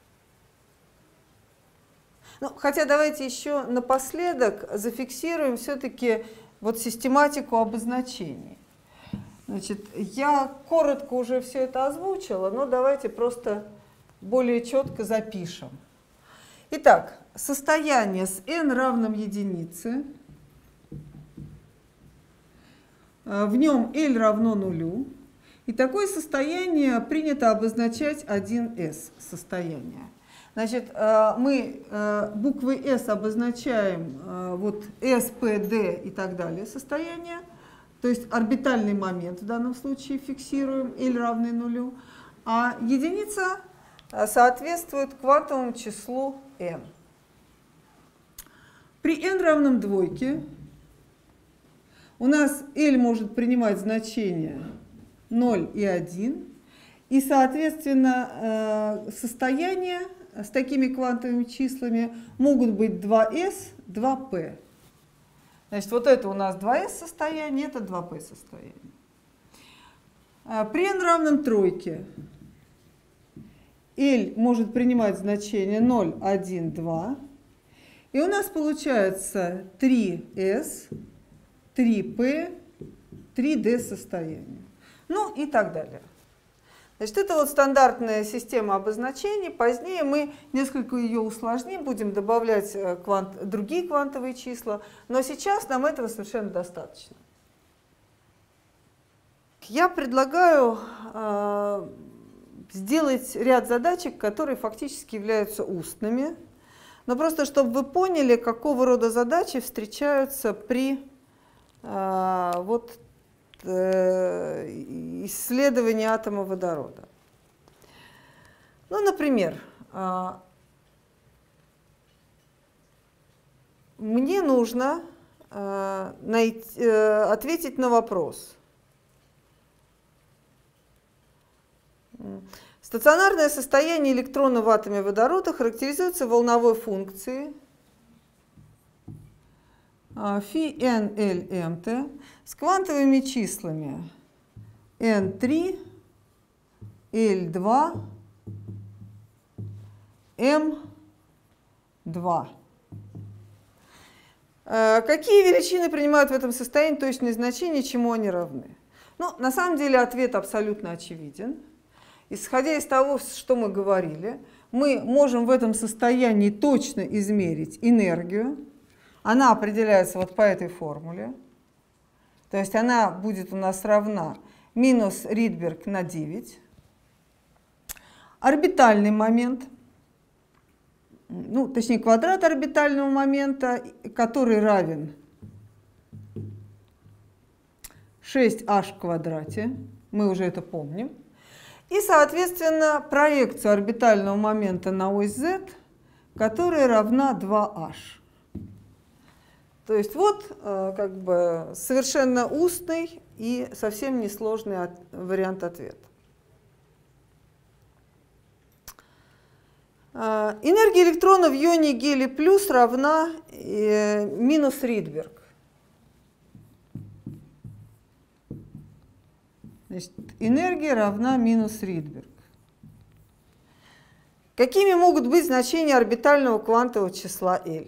хотя давайте еще напоследок зафиксируем все-таки вот систематику обозначений. Значит, я коротко уже все это озвучила, но давайте просто более четко запишем. Итак, состояние с n равным единице, в нем L равно нулю, И такое состояние принято обозначать 1s состояние. Значит, мы буквой S обозначаем вот S, P, D и так далее состояние. То есть орбитальный момент в данном случае фиксируем, L равный нулю. А единица соответствует квантовому числу n. При n равном двойке у нас L может принимать значения 0 и 1. И, соответственно, состояния с такими квантовыми числами могут быть 2s, 2p. Значит, вот это у нас 2s состояние, это 2p состояние. При n равном тройке L может принимать значение 0, 1, 2. И у нас получается 3s, 3p, 3d состояние. Ну и так далее. Значит, это вот стандартная система обозначений. Позднее мы несколько ее усложним, будем добавлять другие квантовые числа, но сейчас нам этого совершенно достаточно. Я предлагаю сделать ряд задачек, которые фактически являются устными, но просто чтобы вы поняли, какого рода задачи встречаются при исследовании атома водорода. Ну, например, мне нужно ответить на вопрос. Стационарное состояние электрона в атоме водорода характеризуется волновой функцией φ(n)L(mt) с квантовыми числами n3, L2, m2. Какие величины принимают в этом состоянии точные значения, чему они равны? Ну, на самом деле ответ абсолютно очевиден. Исходя из того, что мы говорили, мы можем в этом состоянии точно измерить энергию. Она определяется вот по этой формуле. То есть она будет у нас равна минус Ридберг на 9. Орбитальный момент, ну, точнее квадрат орбитального момента, который равен 6h в квадрате. Мы уже это помним. И, соответственно, проекция орбитального момента на ось z, которая равна 2h. То есть вот как бы совершенно устный и совсем несложный вариант ответа. Энергия электрона в ионе гелий плюс равна минус Ридберг. Значит, энергия равна минус Ридберг. Какими могут быть значения орбитального квантового числа L?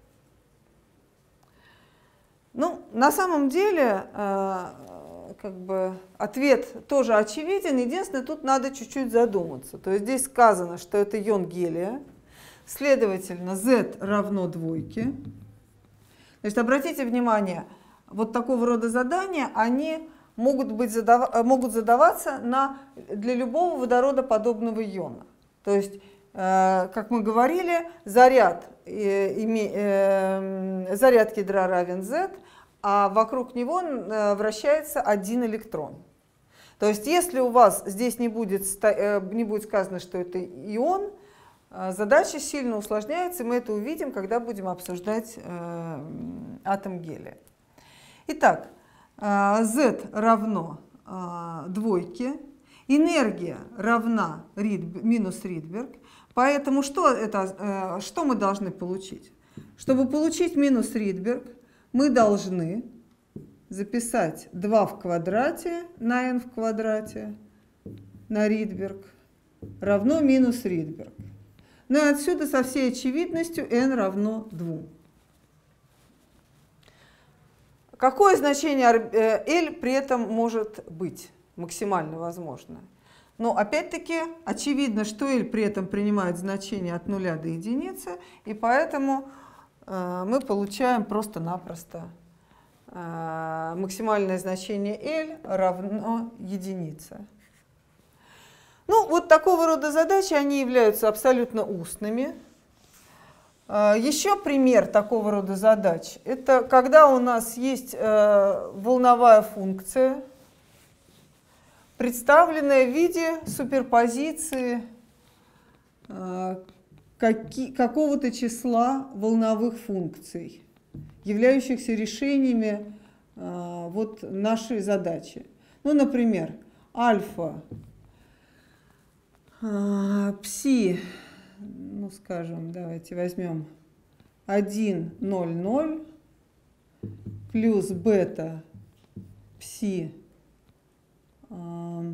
Ну, на самом деле, как бы ответ тоже очевиден. Единственное, тут надо чуть-чуть задуматься. То есть здесь сказано, что это ион гелия. Следовательно, Z равно двойке. Значит, обратите внимание, вот такого рода задания, они могут задаваться для любого водородоподобного иона. То есть, как мы говорили, заряд ядра равен Z, а вокруг него вращается один электрон. То есть, если у вас здесь не будет сказано, что это ион, задача сильно усложняется, и мы это увидим, когда будем обсуждать атом гелия. Итак, Z равно двойке, энергия равна минус Ридберг, поэтому что мы должны получить? Чтобы получить минус Ридберг, мы должны записать 2 в квадрате на n в квадрате на Ридберг равно минус Ридберг. Ну и отсюда со всей очевидностью n равно 2. Какое значение L при этом может быть максимально возможно? Но опять-таки очевидно, что L при этом принимает значение от 0 до единицы, и поэтому мы получаем просто-напросто максимальное значение L равно единице. Ну, вот такого рода задачи, они являются абсолютно устными. Еще пример такого рода задач – это когда у нас есть волновая функция, представленная в виде суперпозиции какого-то числа волновых функций, являющихся решениями вот нашей задачи. Ну, например, альфа пси, ну, скажем, давайте возьмем 1, 0, 0 плюс бета пси 2,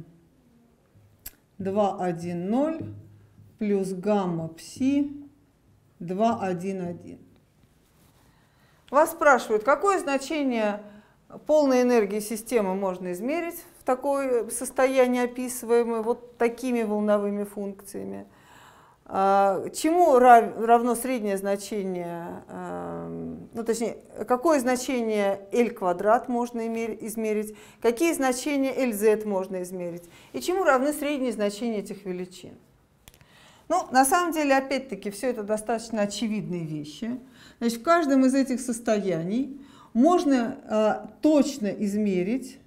1, 0 плюс гамма пси 2, 1, 1. Вас спрашивают, какое значение полной энергии системы можно измерить в такое состояние, описываемое вот такими волновыми функциями. Чему равно среднее значение, ну, точнее, какое значение L квадрат можно измерить, какие значения LZ можно измерить, и чему равны средние значения этих величин. Ну, на самом деле, опять-таки, все это достаточно очевидные вещи. Значит, в каждом из этих состояний можно точно измерить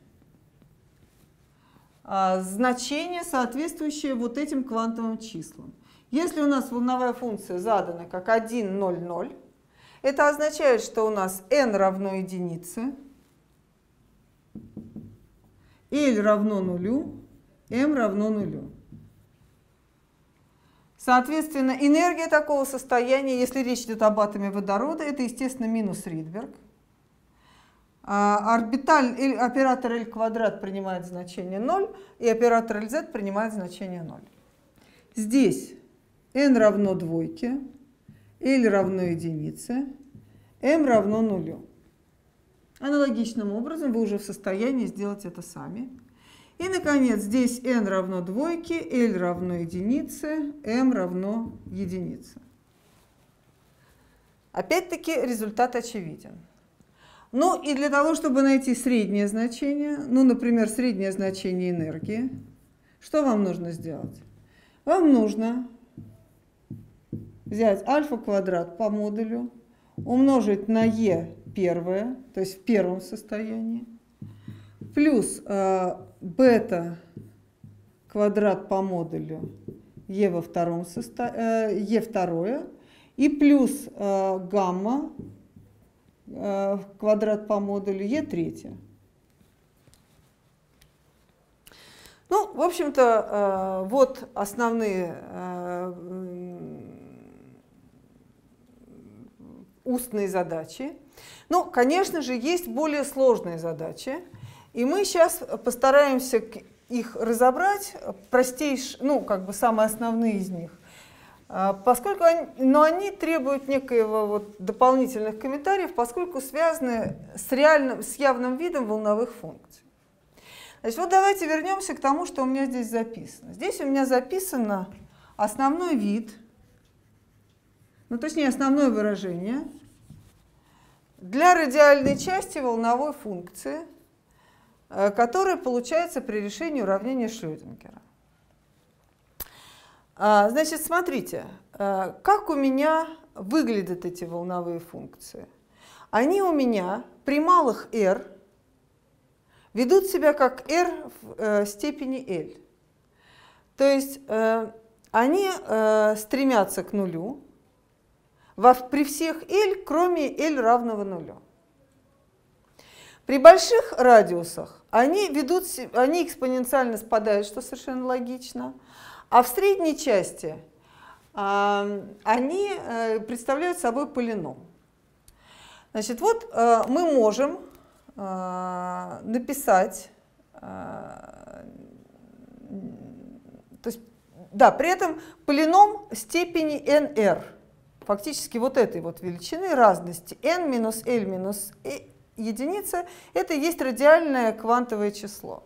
значение, соответствующее вот этим квантовым числам. Если у нас волновая функция задана как 1, 0, 0, это означает, что у нас n равно единице, L равно нулю, m равно нулю. Соответственно, энергия такого состояния, если речь идет об атоме водорода, это, естественно, минус Ридберг. Оператор L квадрат принимает значение 0, и оператор LZ принимает значение 0. Здесь n равно двойке, L равно единице, m равно нулю. Аналогичным образом вы уже в состоянии сделать это сами. И, наконец, здесь n равно двойке, L равно единице, m равно единице. Опять-таки результат очевиден. Ну и для того, чтобы найти среднее значение, ну, например, среднее значение энергии, что вам нужно сделать? Вам нужно взять альфа квадрат по модулю, умножить на e первое, то есть в первом состоянии, плюс бета квадрат по модулю e во втором состоянии, e второе, и плюс гамма квадрат по модулю e третье. Ну, в общем-то, вот основные устные задачи. Ну, конечно же, есть более сложные задачи, и мы сейчас постараемся их разобрать, ну, как бы самые основные из них, поскольку они требуют некоего вот дополнительных комментариев, поскольку связаны с явным видом волновых функций. Значит, вот давайте вернемся к тому, что у меня здесь записано. Здесь у меня записано основной вид, ну, точнее, основное выражение для радиальной части волновой функции, которая получается при решении уравнения Шрёдингера. Значит, смотрите, как у меня выглядят эти волновые функции. Они у меня при малых r ведут себя как r в степени L. То есть они стремятся к нулю при всех L, кроме L равного нулю. При больших радиусах они экспоненциально спадают, что совершенно логично, а в средней части они представляют собой полином. Значит, вот мы можем написать, то есть, да, при этом полином степени nr, фактически вот этой вот величины разности n минус L минус единица, это и есть радиальное квантовое число.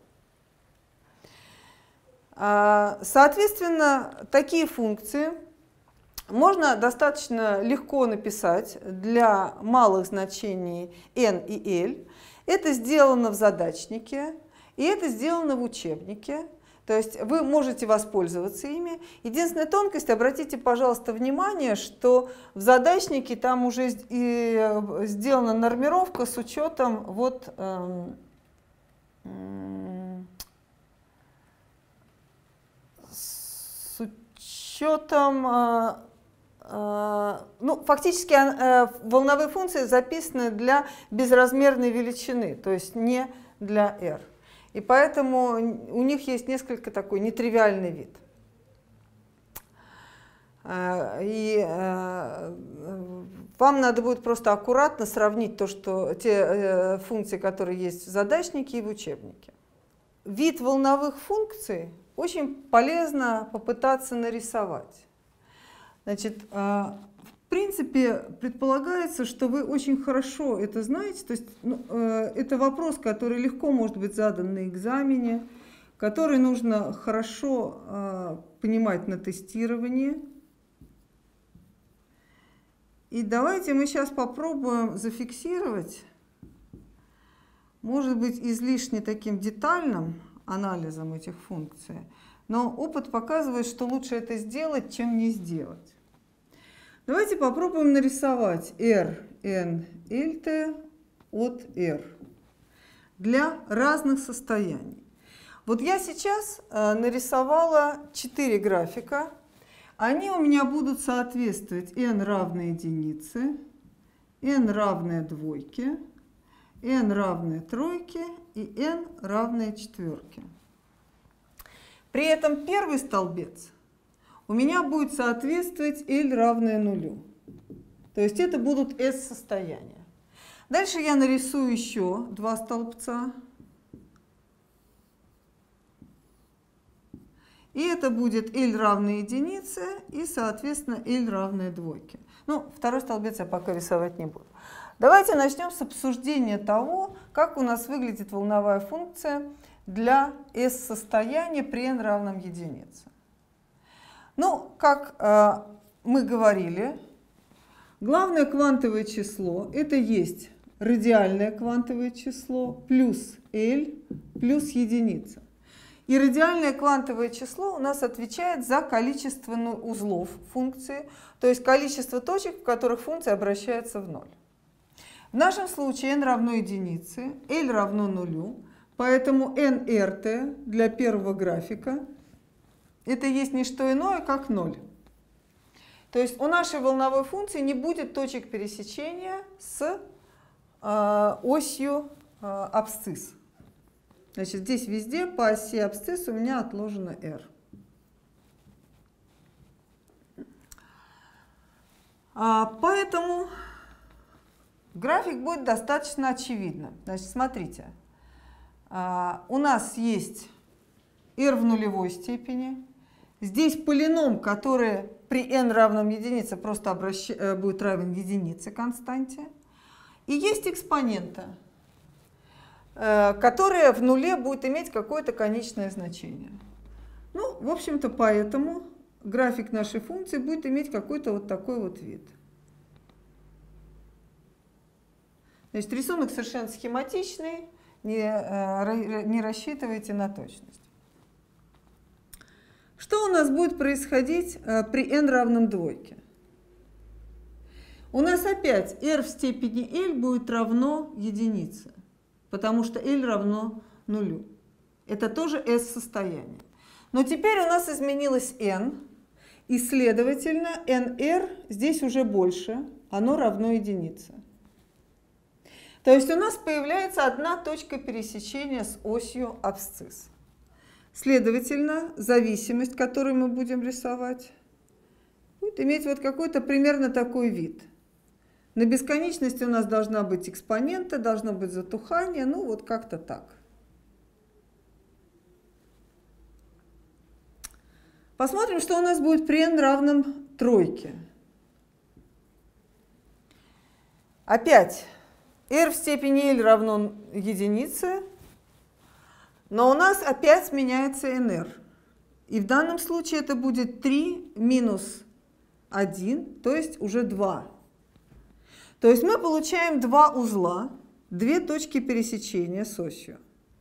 Соответственно, такие функции можно достаточно легко написать для малых значений n и L. Это сделано в задачнике, и это сделано в учебнике. То есть вы можете воспользоваться ими. Единственная тонкость, обратите, пожалуйста, внимание, что в задачнике там уже сделана нормировка с учетом вот, ну, фактически волновые функции записаны для безразмерной величины, то есть не для r. И поэтому у них есть несколько такой нетривиальный вид. И вам надо будет просто аккуратно сравнить те функции, которые есть в задачнике и в учебнике. Вид волновых функций очень полезно попытаться нарисовать. Значит, в принципе, предполагается, что вы очень хорошо это знаете. То есть, это вопрос, который легко может быть задан на экзамене, который нужно хорошо понимать на тестировании. И давайте мы сейчас попробуем зафиксировать, может быть, излишне таким детальным анализом этих функций, но опыт показывает, что лучше это сделать, чем не сделать. Давайте попробуем нарисовать r, n, lt от r для разных состояний. Вот я сейчас нарисовала 4 графика. Они у меня будут соответствовать n равной единице, n равной двойке, n равной тройке и n равной четверке. При этом первый столбец у меня будет соответствовать L равное нулю. То есть это будут S-состояния. Дальше я нарисую еще 2 столбца. И это будет L равное единице и, соответственно, L равное двойке. Ну, второй столбец я пока рисовать не буду. Давайте начнем с обсуждения того, как у нас выглядит волновая функция для S-состояния при n равном единице. Ну, как мы говорили, главное квантовое число – это есть радиальное квантовое число плюс L плюс единица. И радиальное квантовое число у нас отвечает за количество узлов функции, то есть количество точек, в которых функция обращается в ноль. В нашем случае n равно единице, L равно нулю, поэтому nRT для первого графика это есть не что иное, как 0. То есть у нашей волновой функции не будет точек пересечения с осью абсцисс. Значит, здесь везде по оси абсцисс у меня отложено r. Поэтому график будет достаточно очевидным. Значит, смотрите, у нас есть r в нулевой степени. Здесь полином, который при n равном единице просто будет равен единице константе. И есть экспонента, которая в нуле будет иметь какое-то конечное значение. Ну, в общем-то, поэтому график нашей функции будет иметь какой-то вот такой вот вид. Значит, рисунок совершенно схематичный, не рассчитывайте на точность. Что у нас будет происходить при n равном двойке? У нас опять r в степени L будет равно единице, потому что L равно нулю. Это тоже S-состояние. Но теперь у нас изменилось n, и, следовательно, nr здесь уже больше, оно равно единице. То есть у нас появляется одна точка пересечения с осью абсцисс. Следовательно, зависимость, которую мы будем рисовать, будет иметь вот какой-то примерно такой вид. На бесконечности у нас должна быть экспонента, должно быть затухание, ну вот как-то так. Посмотрим, что у нас будет при n равном тройке. Опять r в степени L равно единице, но у нас опять меняется nr. И в данном случае это будет 3 минус 1, то есть уже 2. То есть мы получаем два узла, две точки пересечения с осью.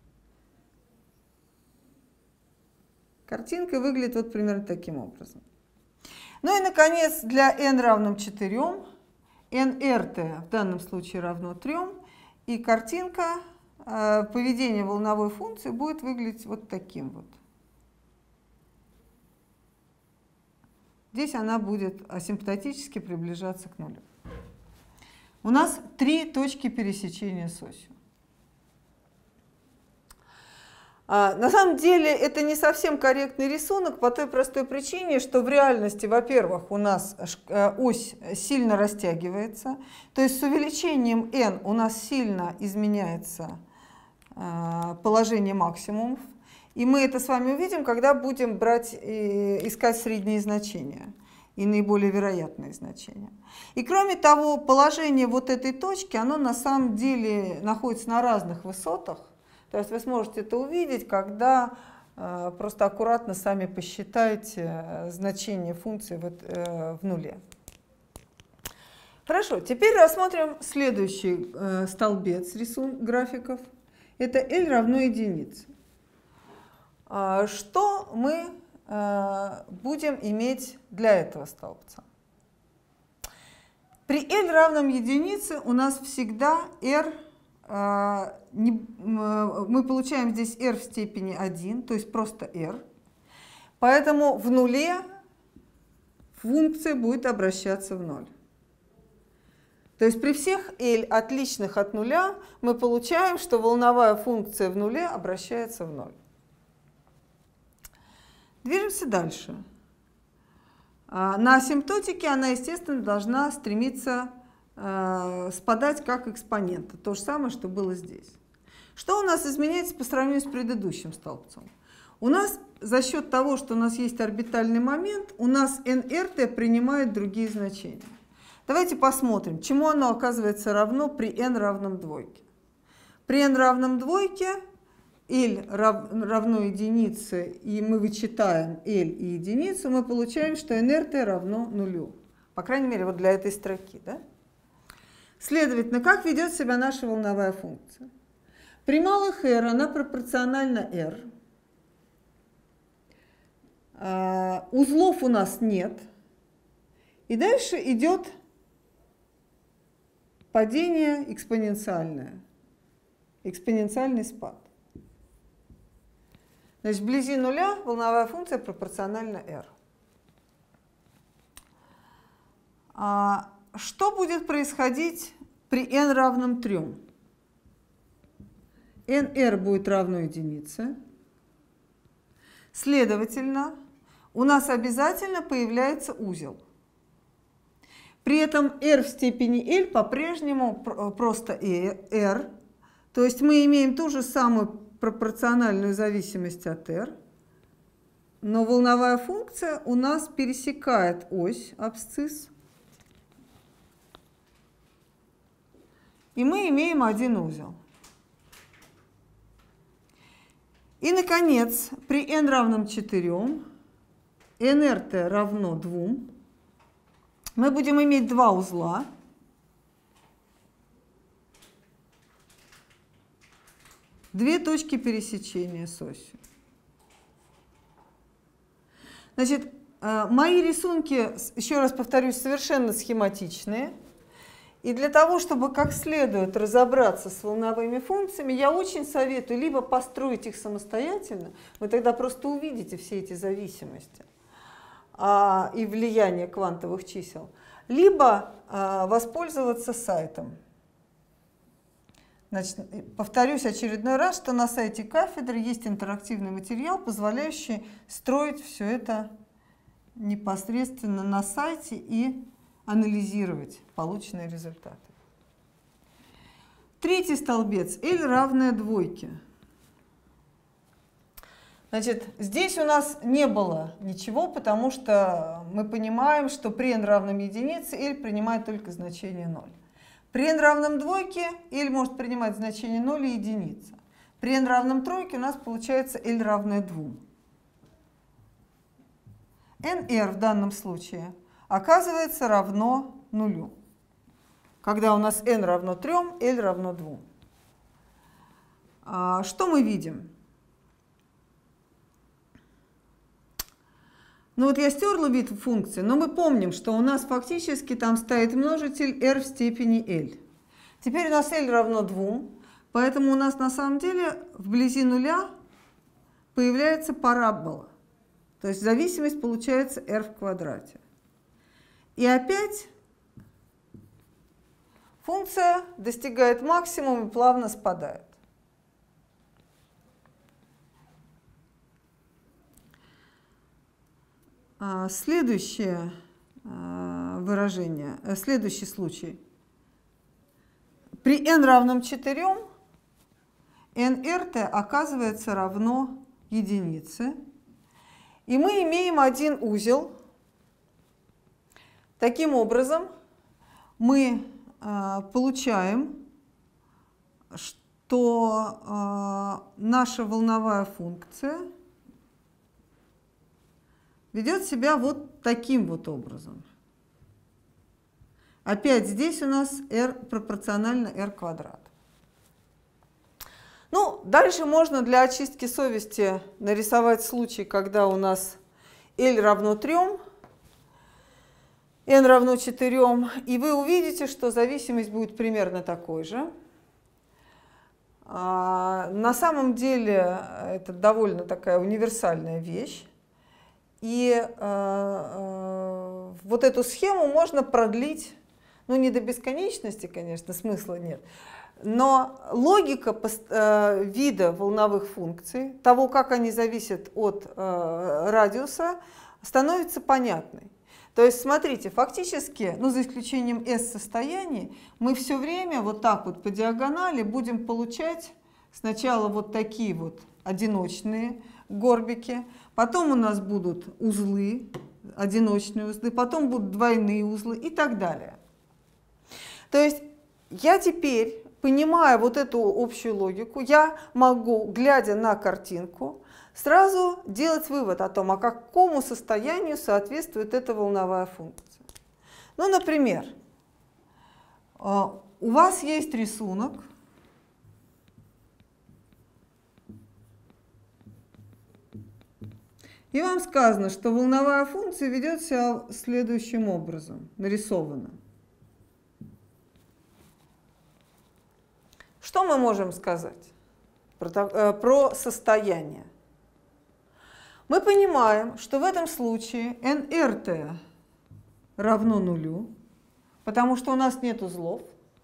Картинка выглядит вот примерно таким образом. Ну и, наконец, для n равным 4, nRT в данном случае равно 3, и картинка поведения волновой функции будет выглядеть вот таким вот. Здесь она будет асимптотически приближаться к нулю. У нас три точки пересечения с осью. На самом деле это не совсем корректный рисунок по той простой причине, что в реальности, во-первых, у нас ось сильно растягивается, то есть с увеличением n у нас сильно изменяется положение максимумов, и мы это с вами увидим, когда будем искать средние значения и наиболее вероятные значения. И кроме того, положение вот этой точки, оно на самом деле находится на разных высотах. То есть вы сможете это увидеть, когда просто аккуратно сами посчитаете значение функции в нуле. Хорошо, теперь рассмотрим следующий столбец графиков. Это L равно единице. Что мы будем иметь для этого столбца? При L равном единице у нас всегда R, мы получаем здесь R в степени 1, то есть просто R. Поэтому в нуле функция будет обращаться в ноль. То есть при всех L отличных от нуля мы получаем, что волновая функция в нуле обращается в ноль. Движемся дальше. На асимптотике она, естественно, должна стремиться спадать как экспонента. То же самое, что было здесь. Что у нас изменяется по сравнению с предыдущим столбцом? У нас за счет того, что у нас есть орбитальный момент, у нас nRT принимает другие значения. Давайте посмотрим, чему оно оказывается равно при n равном двойке. При n равном двойке L равно единице, и мы вычитаем L и единицу, мы получаем, что nRT равно нулю. По крайней мере, вот для этой строки. Да? Следовательно, как ведет себя наша волновая функция? При малых r она пропорциональна r. Узлов у нас нет. И дальше идет падение экспоненциальное. Экспоненциальный спад. Значит, вблизи нуля волновая функция пропорциональна r. Что будет происходить при n равном 3? nr будет равно единице. Следовательно, у нас обязательно появляется узел. При этом r в степени L по-прежнему просто r. То есть мы имеем ту же самую пропорциональную зависимость от r, но волновая функция у нас пересекает ось абсцисс, и мы имеем один узел. И, наконец, при n равном 4, nRT равно 2, мы будем иметь два узла. Две точки пересечения с осью. Значит, мои рисунки, еще раз повторюсь, совершенно схематичные. И для того, чтобы как следует разобраться с волновыми функциями, я очень советую либо построить их самостоятельно, вы тогда просто увидите все эти зависимости и влияние квантовых чисел, либо воспользоваться сайтом. Значит, повторюсь очередной раз, что на сайте кафедры есть интерактивный материал, позволяющий строить все это непосредственно на сайте и анализировать полученные результаты. Третий столбец L равное двойке. Значит, здесь у нас не было ничего, потому что мы понимаем, что при n равном единице L принимает только значение 0. При n равном двойке L может принимать значение 0 и единица. При n равном тройке у нас получается L равное 2. nr в данном случае оказывается равно нулю. Когда у нас n равно 3, L равно 2. что мы видим? Ну вот я стерла вид функции, но мы помним, что у нас фактически там стоит множитель r в степени L. Теперь у нас L равно 2, поэтому у нас на самом деле вблизи нуля появляется парабола. То есть зависимость получается r в квадрате. И опять функция достигает максимума и плавно спадает. Следующее выражение, следующий случай. При n равном 4 nrt оказывается равно единице. И мы имеем один узел. Таким образом, мы получаем, что наша волновая функция ведет себя вот таким вот образом. Опять здесь у нас r пропорционально r квадрат. Ну, дальше можно для очистки совести нарисовать случай, когда у нас L равно 3, n равно 4, и вы увидите, что зависимость будет примерно такой же. На самом деле это довольно такая универсальная вещь. И вот эту схему можно продлить, ну не до бесконечности, конечно, смысла нет, но логика вида волновых функций, того, как они зависят от радиуса, становится понятной. То есть, смотрите, фактически, ну за исключением S-состояний, мы все время вот так вот по диагонали будем получать сначала вот такие вот одиночные горбики, потом у нас будут узлы, одиночные узлы, потом будут двойные узлы и так далее. То есть я теперь, понимая вот эту общую логику, я могу, глядя на картинку, сразу делать вывод о том, а какому состоянию соответствует эта волновая функция. Ну, например, у вас есть рисунок, и вам сказано, что волновая функция ведет себя следующим образом, нарисована. Что мы можем сказать про состояние? Мы понимаем, что в этом случае nrt равно нулю, потому что у нас нет узлов.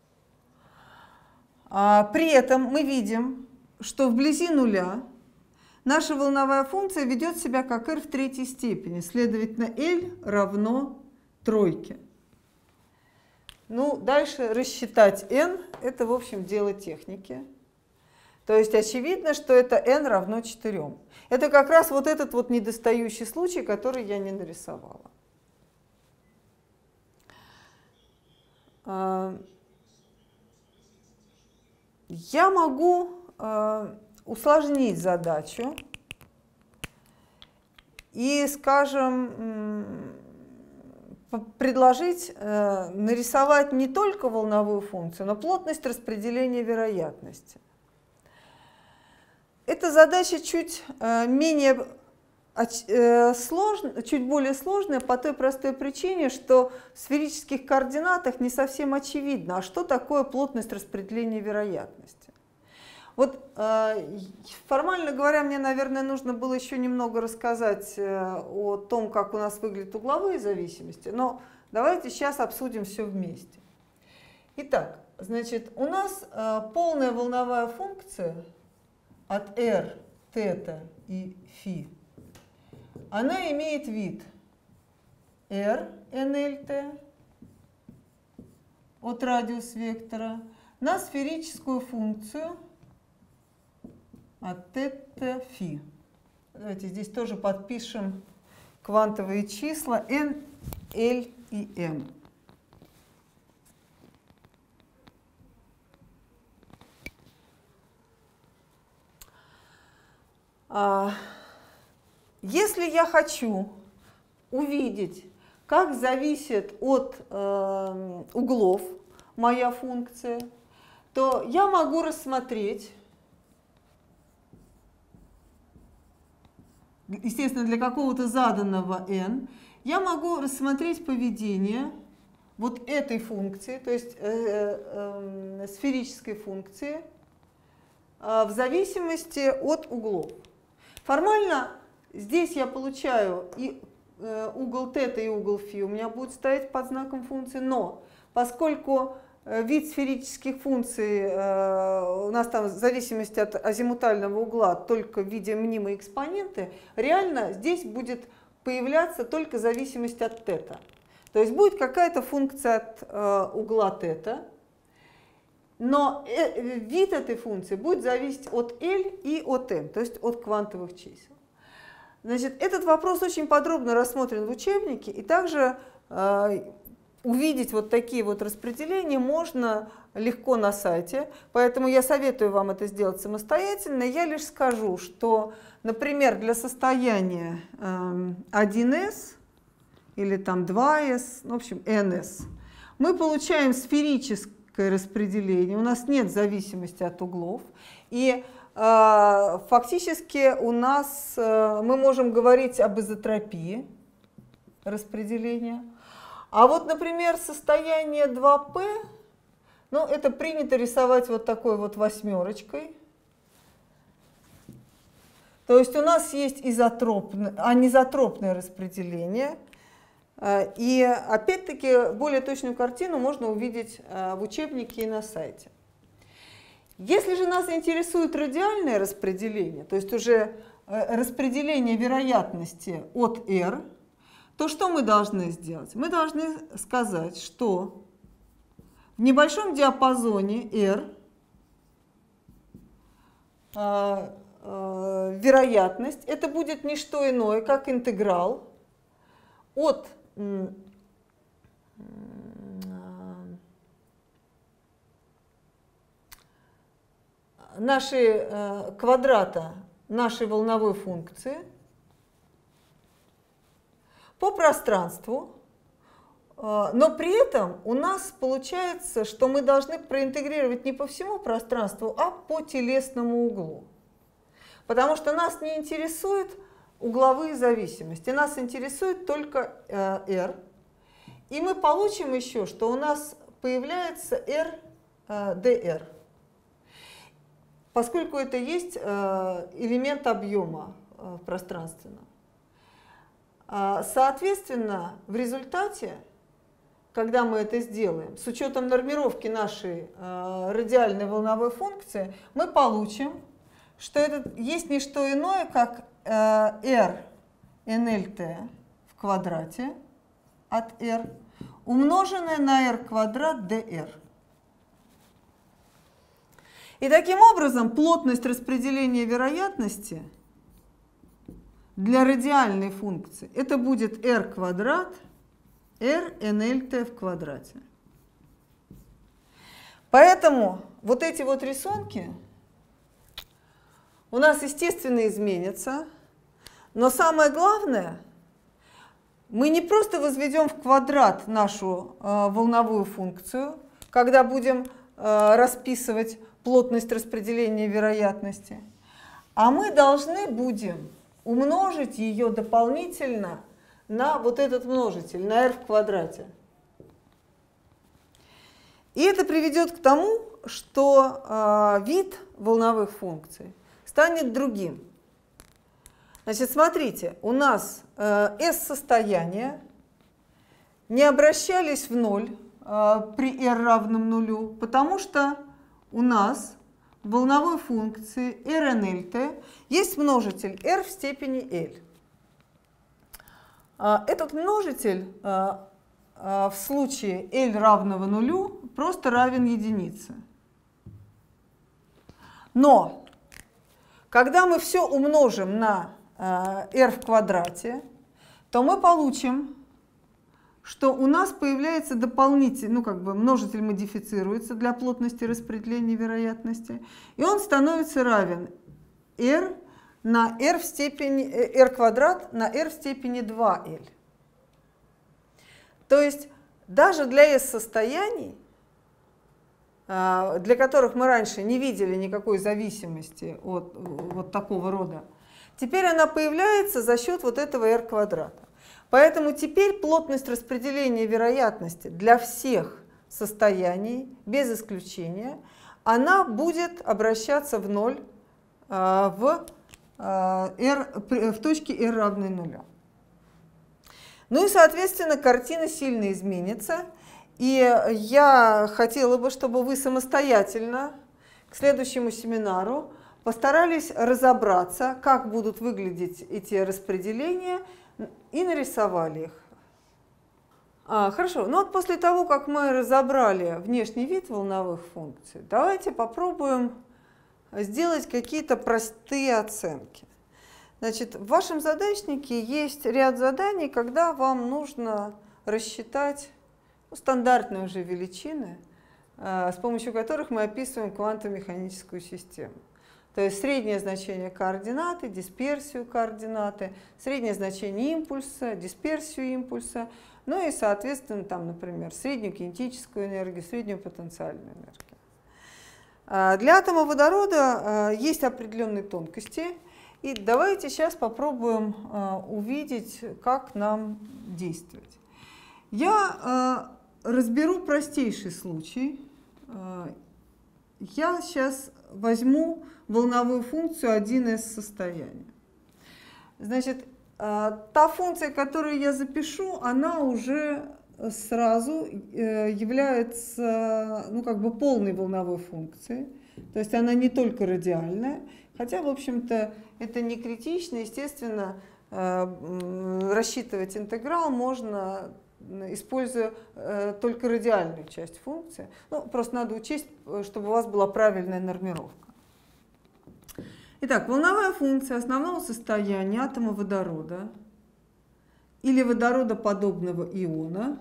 При этом мы видим, что вблизи нуля наша волновая функция ведет себя как r в третьей степени, следовательно, L равно тройке. Ну, дальше рассчитать n – это, в общем, дело техники. То есть очевидно, что это n равно 4. Это как раз вот этот вот недостающий случай, который я не нарисовала. Я могу усложнить задачу и, скажем, предложить нарисовать не только волновую функцию, но плотность распределения вероятности. Эта задача чуть более сложная по той простой причине, что в сферических координатах не совсем очевидно, а что такое плотность распределения вероятности. Вот формально говоря, мне, наверное, нужно было еще немного рассказать о том, как у нас выглядят угловые зависимости, но давайте сейчас обсудим все вместе. Итак, значит, у нас полная волновая функция от r, θ и φ, она имеет вид r, nLt от радиус вектора на сферическую функцию от θ, φ. Давайте здесь тоже подпишем квантовые числа n, l и m. Если я хочу увидеть, как зависит от углов моя функция, то я могу рассмотреть естественно, для какого-то заданного n, я могу рассмотреть поведение вот этой функции, то есть сферической функции, в зависимости от углов. Формально здесь я получаю и угол θ и угол φ у меня будет стоять под знаком функции, но поскольку вид сферических функций у нас там в зависимости от азимутального угла только в виде мнимой экспоненты, реально здесь будет появляться только зависимость от θ. То есть будет какая-то функция от угла θ, но вид этой функции будет зависеть от L и от m, то есть от квантовых чисел. Значит, этот вопрос очень подробно рассмотрен в учебнике, и также увидеть вот такие вот распределения можно легко на сайте, поэтому я советую вам это сделать самостоятельно. Я лишь скажу, что, например, для состояния 1s или там 2s, в общем ns, мы получаем сферическое распределение, у нас нет зависимости от углов, и фактически у нас мы можем говорить об изотропии распределения. А вот, например, состояние 2p, ну, это принято рисовать вот такой вот восьмерочкой. То есть у нас есть анизотропное распределение. И опять-таки более точную картину можно увидеть в учебнике и на сайте. Если же нас интересует радиальное распределение, то есть уже распределение вероятности от R, то что мы должны сделать? Мы должны сказать, что в небольшом диапазоне R вероятность это будет не что иное, как интеграл от квадрата нашей волновой функции по пространству, но при этом у нас получается, что мы должны проинтегрировать не по всему пространству, а по телесному углу. Потому что нас не интересуют угловые зависимости, нас интересует только R. И мы получим еще, что у нас появляется R dr, поскольку это есть элемент объема пространственного. Соответственно, в результате, когда мы это сделаем, с учетом нормировки нашей радиальной волновой функции, мы получим, что это есть не что иное, как R nLt в квадрате от R, умноженное на R квадрат dr. И таким образом плотность распределения вероятности для радиальной функции это будет R квадрат R nLt в квадрате. Поэтому вот эти вот рисунки у нас, естественно, изменятся, но самое главное, мы не просто возведем в квадрат нашу волновую функцию, когда будем расписывать плотность распределения вероятности, а мы должны будем умножить ее дополнительно на вот этот множитель, на r в квадрате. И это приведет к тому, что вид волновых функций станет другим. Значит, смотрите, у нас S-состояния не обращались в ноль при r равном нулю, потому что у нас в волновой функции r nLt есть множитель r в степени L. Этот множитель в случае L равного нулю просто равен единице. Но когда мы все умножим на r в квадрате, то мы получим, что у нас появляется дополнительный, множитель модифицируется для плотности распределения вероятности, и он становится равен r на r в степени r квадрат на r в степени 2l. То есть даже для S-состояний, для которых мы раньше не видели никакой зависимости от вот такого рода, Теперь она появляется за счет вот этого r квадрата. Поэтому теперь плотность распределения вероятности для всех состояний, без исключения, она будет обращаться в ноль в точке r равной нулю. Ну и, соответственно, картина сильно изменится. И я хотела бы, чтобы вы самостоятельно к следующему семинару постарались разобраться, как будут выглядеть эти распределения, и нарисовали их. Хорошо, ну вот после того, как мы разобрали внешний вид волновых функций, давайте попробуем сделать какие-то простые оценки. Значит, в вашем задачнике есть ряд заданий, когда вам нужно рассчитать стандартные уже величины, с помощью которых мы описываем квантово-механическую систему. То есть среднее значение координаты, дисперсию координаты, среднее значение импульса, дисперсию импульса, ну и, соответственно, там, например, среднюю кинетическую энергию, среднюю потенциальную энергию. Для атома водорода есть определенные тонкости, и давайте сейчас попробуем увидеть, как нам действовать. Я разберу простейший случай. Я сейчас возьму волновую функцию 1s состояния. Значит, та функция, которую я запишу, она уже сразу является, ну, как бы полной волновой функцией. То есть она не только радиальная, хотя, в общем-то, это не критично. Естественно, рассчитывать интеграл можно, используя только радиальную часть функции. Ну, просто надо учесть, чтобы у вас была правильная нормировка. Итак, волновая функция основного состояния атома водорода или водородоподобного иона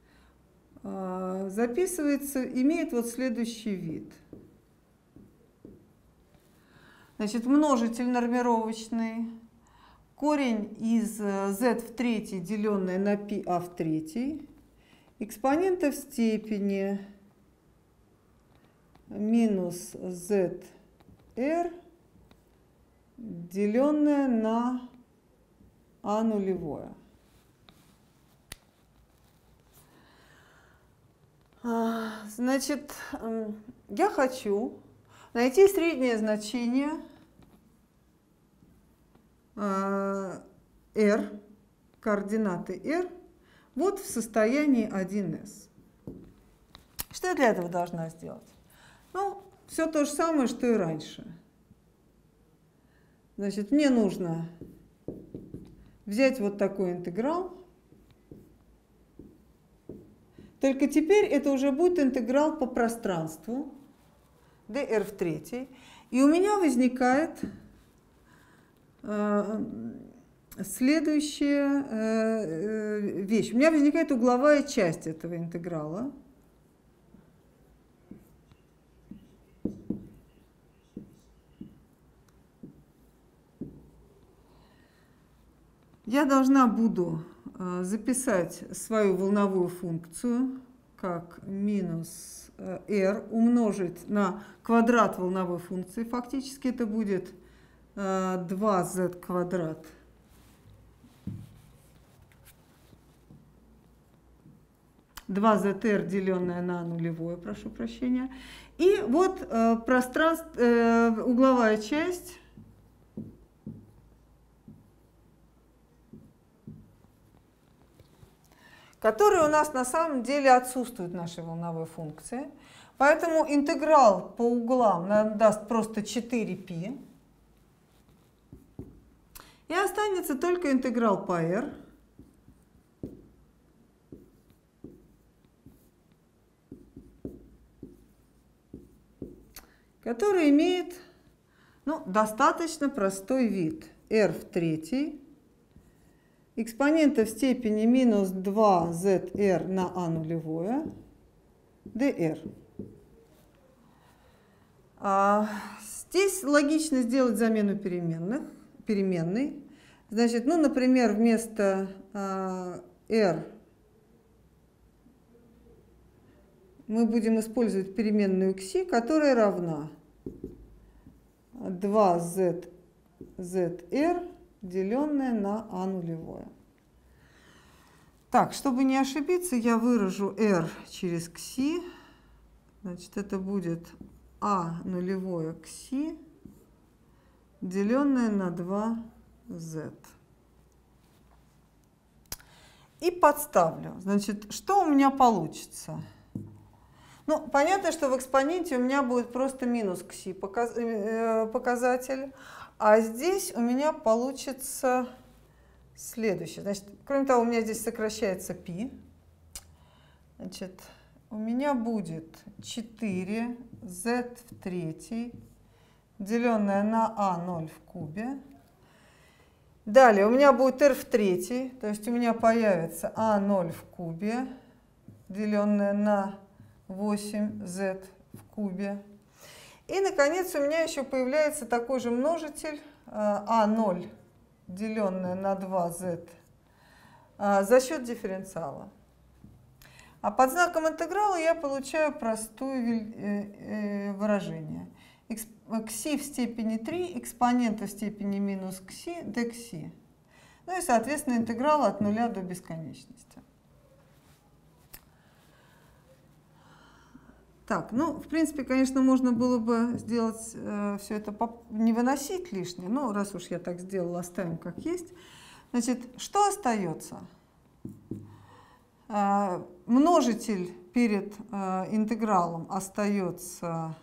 записывается, имеет вот следующий вид. Значит, множитель нормировочный, корень из z в третьей, деленное на πa в третьей, экспонента в степени минус zr, деленное на а нулевое. Значит, я хочу найти среднее значение r, координаты r, вот в состоянии 1s. Что я для этого должна сделать? Ну, все то же самое, что и раньше. Значит, мне нужно взять вот такой интеграл. Только теперь это уже будет интеграл по пространству dr в третьей. И у меня возникает следующая вещь. У меня возникает угловая часть этого интеграла. Я должна буду записать свою волновую функцию как минус r умножить на квадрат волновой функции. Фактически это будет 2z квадрат zr, деленное на нулевое, прошу прощения. И вот угловая часть, которая у нас на самом деле отсутствует в нашей волновой функции. Поэтому интеграл по углам нам даст просто 4π. И останется только интеграл по r. Который имеет, ну, достаточно простой вид. r в третьей, экспонента в степени минус 2zr на а нулевое, dr. Здесь логично сделать замену переменной. Значит, ну, например, вместо r мы будем использовать переменную xi, которая равна 2zr zr, деленное на а нулевое. Так, чтобы не ошибиться, я выражу r через кси. Значит, это будет а нулевое кси, деленное на 2z. И подставлю. Значит, что у меня получится? Ну, понятно, что в экспоненте у меня будет просто минус кси показатель, а здесь у меня получится следующее. Значит, кроме того, у меня здесь сокращается π. Значит, у меня будет 4z в третьей, деленное на а0 в кубе. Далее у меня будет r в третьей, то есть у меня появится а0 в кубе, деленное на 8z в кубе. И, наконец, у меня еще появляется такой же множитель а0, деленное на 2z, за счет дифференциала. А под знаком интеграла я получаю простое выражение. Кси в степени 3, экспонента в степени минус кси, dxi. Ну и, соответственно, интеграл от нуля до бесконечности. Так, ну, в принципе, конечно, можно было бы сделать все это, не выносить лишнее, но раз уж я так сделала, оставим как есть. Значит, что остается? Множитель перед интегралом остается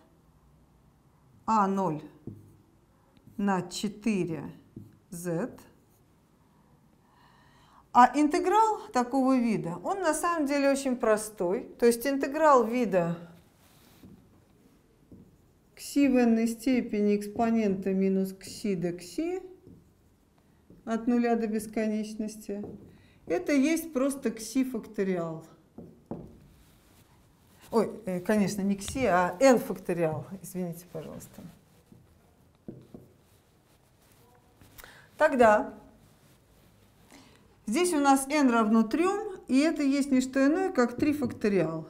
а0 на 4z. А интеграл такого вида, он на самом деле очень простой. То есть интеграл вида кси в n степени экспонента минус кси dxi от нуля до бесконечности, это есть просто кси факториал. Ой, конечно, не кси, а n факториал. Извините, пожалуйста. Тогда здесь у нас n равно 3, и это есть не что иное, как 3 факториал.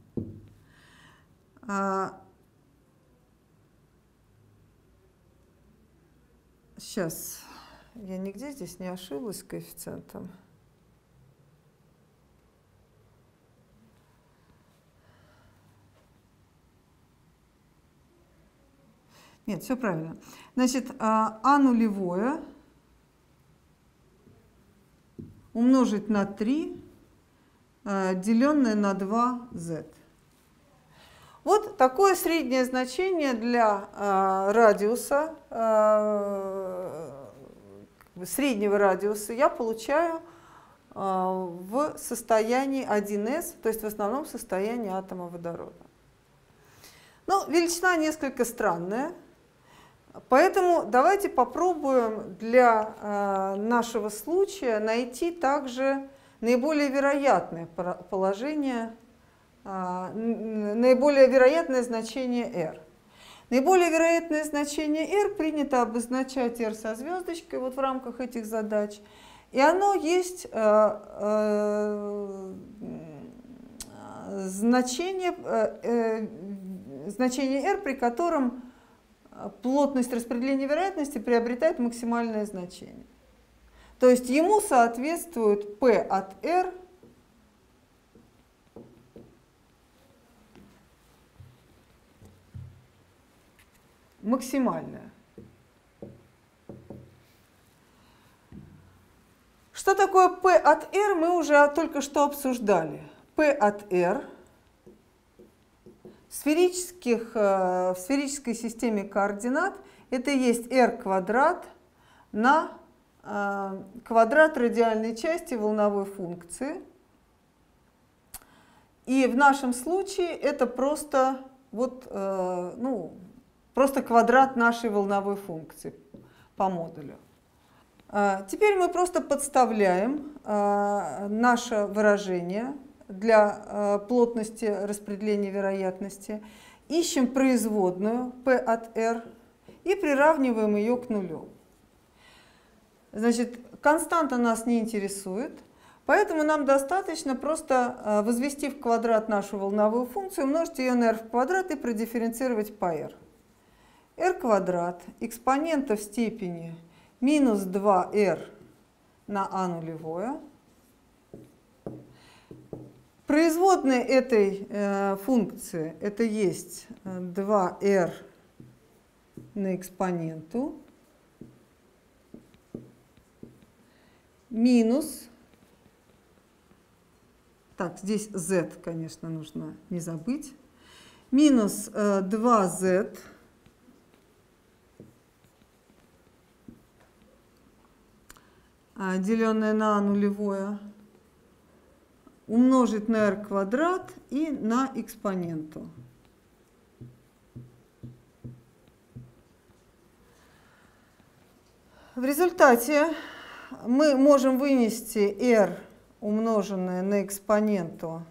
Сейчас, я нигде здесь не ошиблась с коэффициентом. Нет, все правильно. Значит, а нулевое умножить на 3, деленное на 2z. Вот такое среднее значение для радиуса, среднего радиуса я получаю в состоянии 1s, то есть в основном состоянии атома водорода. Ну, величина несколько странная, поэтому давайте попробуем для нашего случая найти также наиболее вероятное положение, наиболее вероятное значение r. Наиболее вероятное значение r принято обозначать r со звездочкой вот в рамках этих задач, и оно есть значение r, при котором плотность распределения вероятности приобретает максимальное значение. То есть ему соответствует p от r максимальное. Что такое p от r, мы уже только что обсуждали. P от r в сферической системе координат это есть r квадрат на квадрат радиальной части волновой функции. И в нашем случае это просто, вот, просто квадрат нашей волновой функции по модулю. Теперь мы просто подставляем наше выражение для плотности распределения вероятности, ищем производную p от r и приравниваем ее к нулю. Значит, константа нас не интересует, поэтому нам достаточно просто возвести в квадрат нашу волновую функцию, умножить ее на r в квадрат и продифференцировать по r. r квадрат экспонента в степени минус 2r на а нулевое. Производная этой функции это есть 2r на экспоненту минус, так, здесь z, конечно, нужно не забыть, минус 2z деленное на а нулевое умножить на r квадрат и на экспоненту. В результате мы можем вынести r, умноженное на экспоненту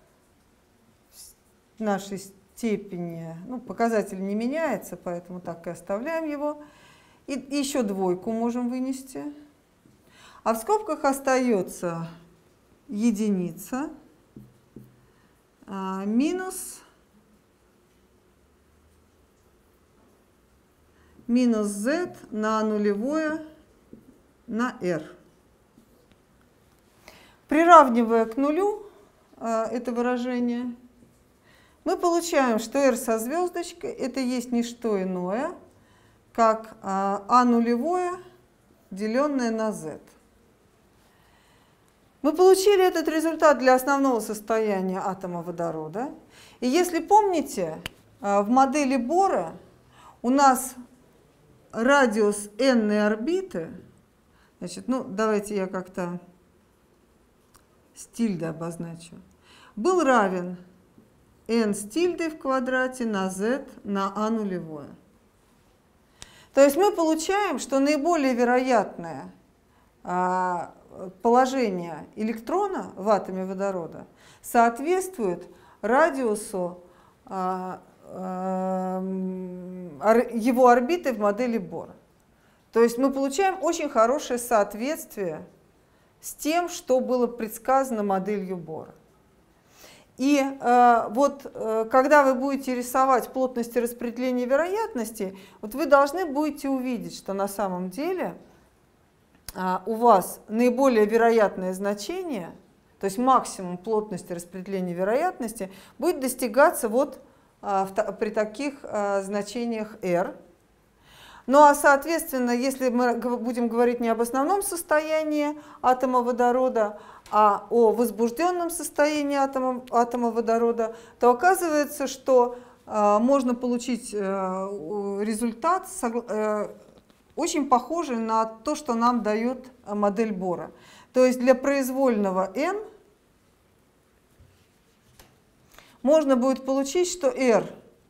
нашей степени. Ну, показатель не меняется, поэтому так и оставляем его. И еще двойку можем вынести. А в скобках остается единица минус z на нулевое на r. Приравнивая к нулю это выражение, мы получаем, что r со звездочкой это есть не что иное, как а нулевое, деленное на z. Мы получили этот результат для основного состояния атома водорода. И если помните, в модели Бора у нас радиус n-ной орбиты, значит, ну, давайте я как-то с тильдой обозначу, был равен n с тильдой в квадрате на z на а нулевое. То есть мы получаем, что наиболее вероятное положение электрона в атоме водорода соответствует радиусу его орбиты в модели Бора. То есть мы получаем очень хорошее соответствие с тем, что было предсказано моделью Бора. И вот когда вы будете рисовать плотности распределения вероятностей, вот вы должны будете увидеть, что на самом деле у вас наиболее вероятное значение, то есть максимум плотности распределения вероятности, будет достигаться вот при таких значениях r. Ну а соответственно, если мы будем говорить не об основном состоянии атома водорода, а о возбужденном состоянии атома водорода, то оказывается, что можно получить результат очень похожий на то, что нам дает модель Бора. То есть для произвольного n можно будет получить, что r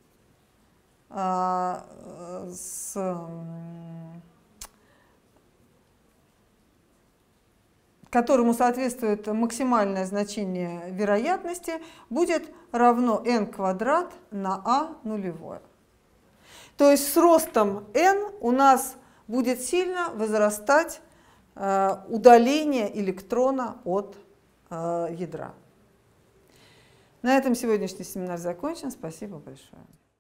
которому соответствует максимальное значение вероятности, будет равно n квадрат на а нулевое. То есть с ростом n у нас будет сильно возрастать удаление электрона от ядра. На этом сегодняшний семинар закончен. Спасибо большое.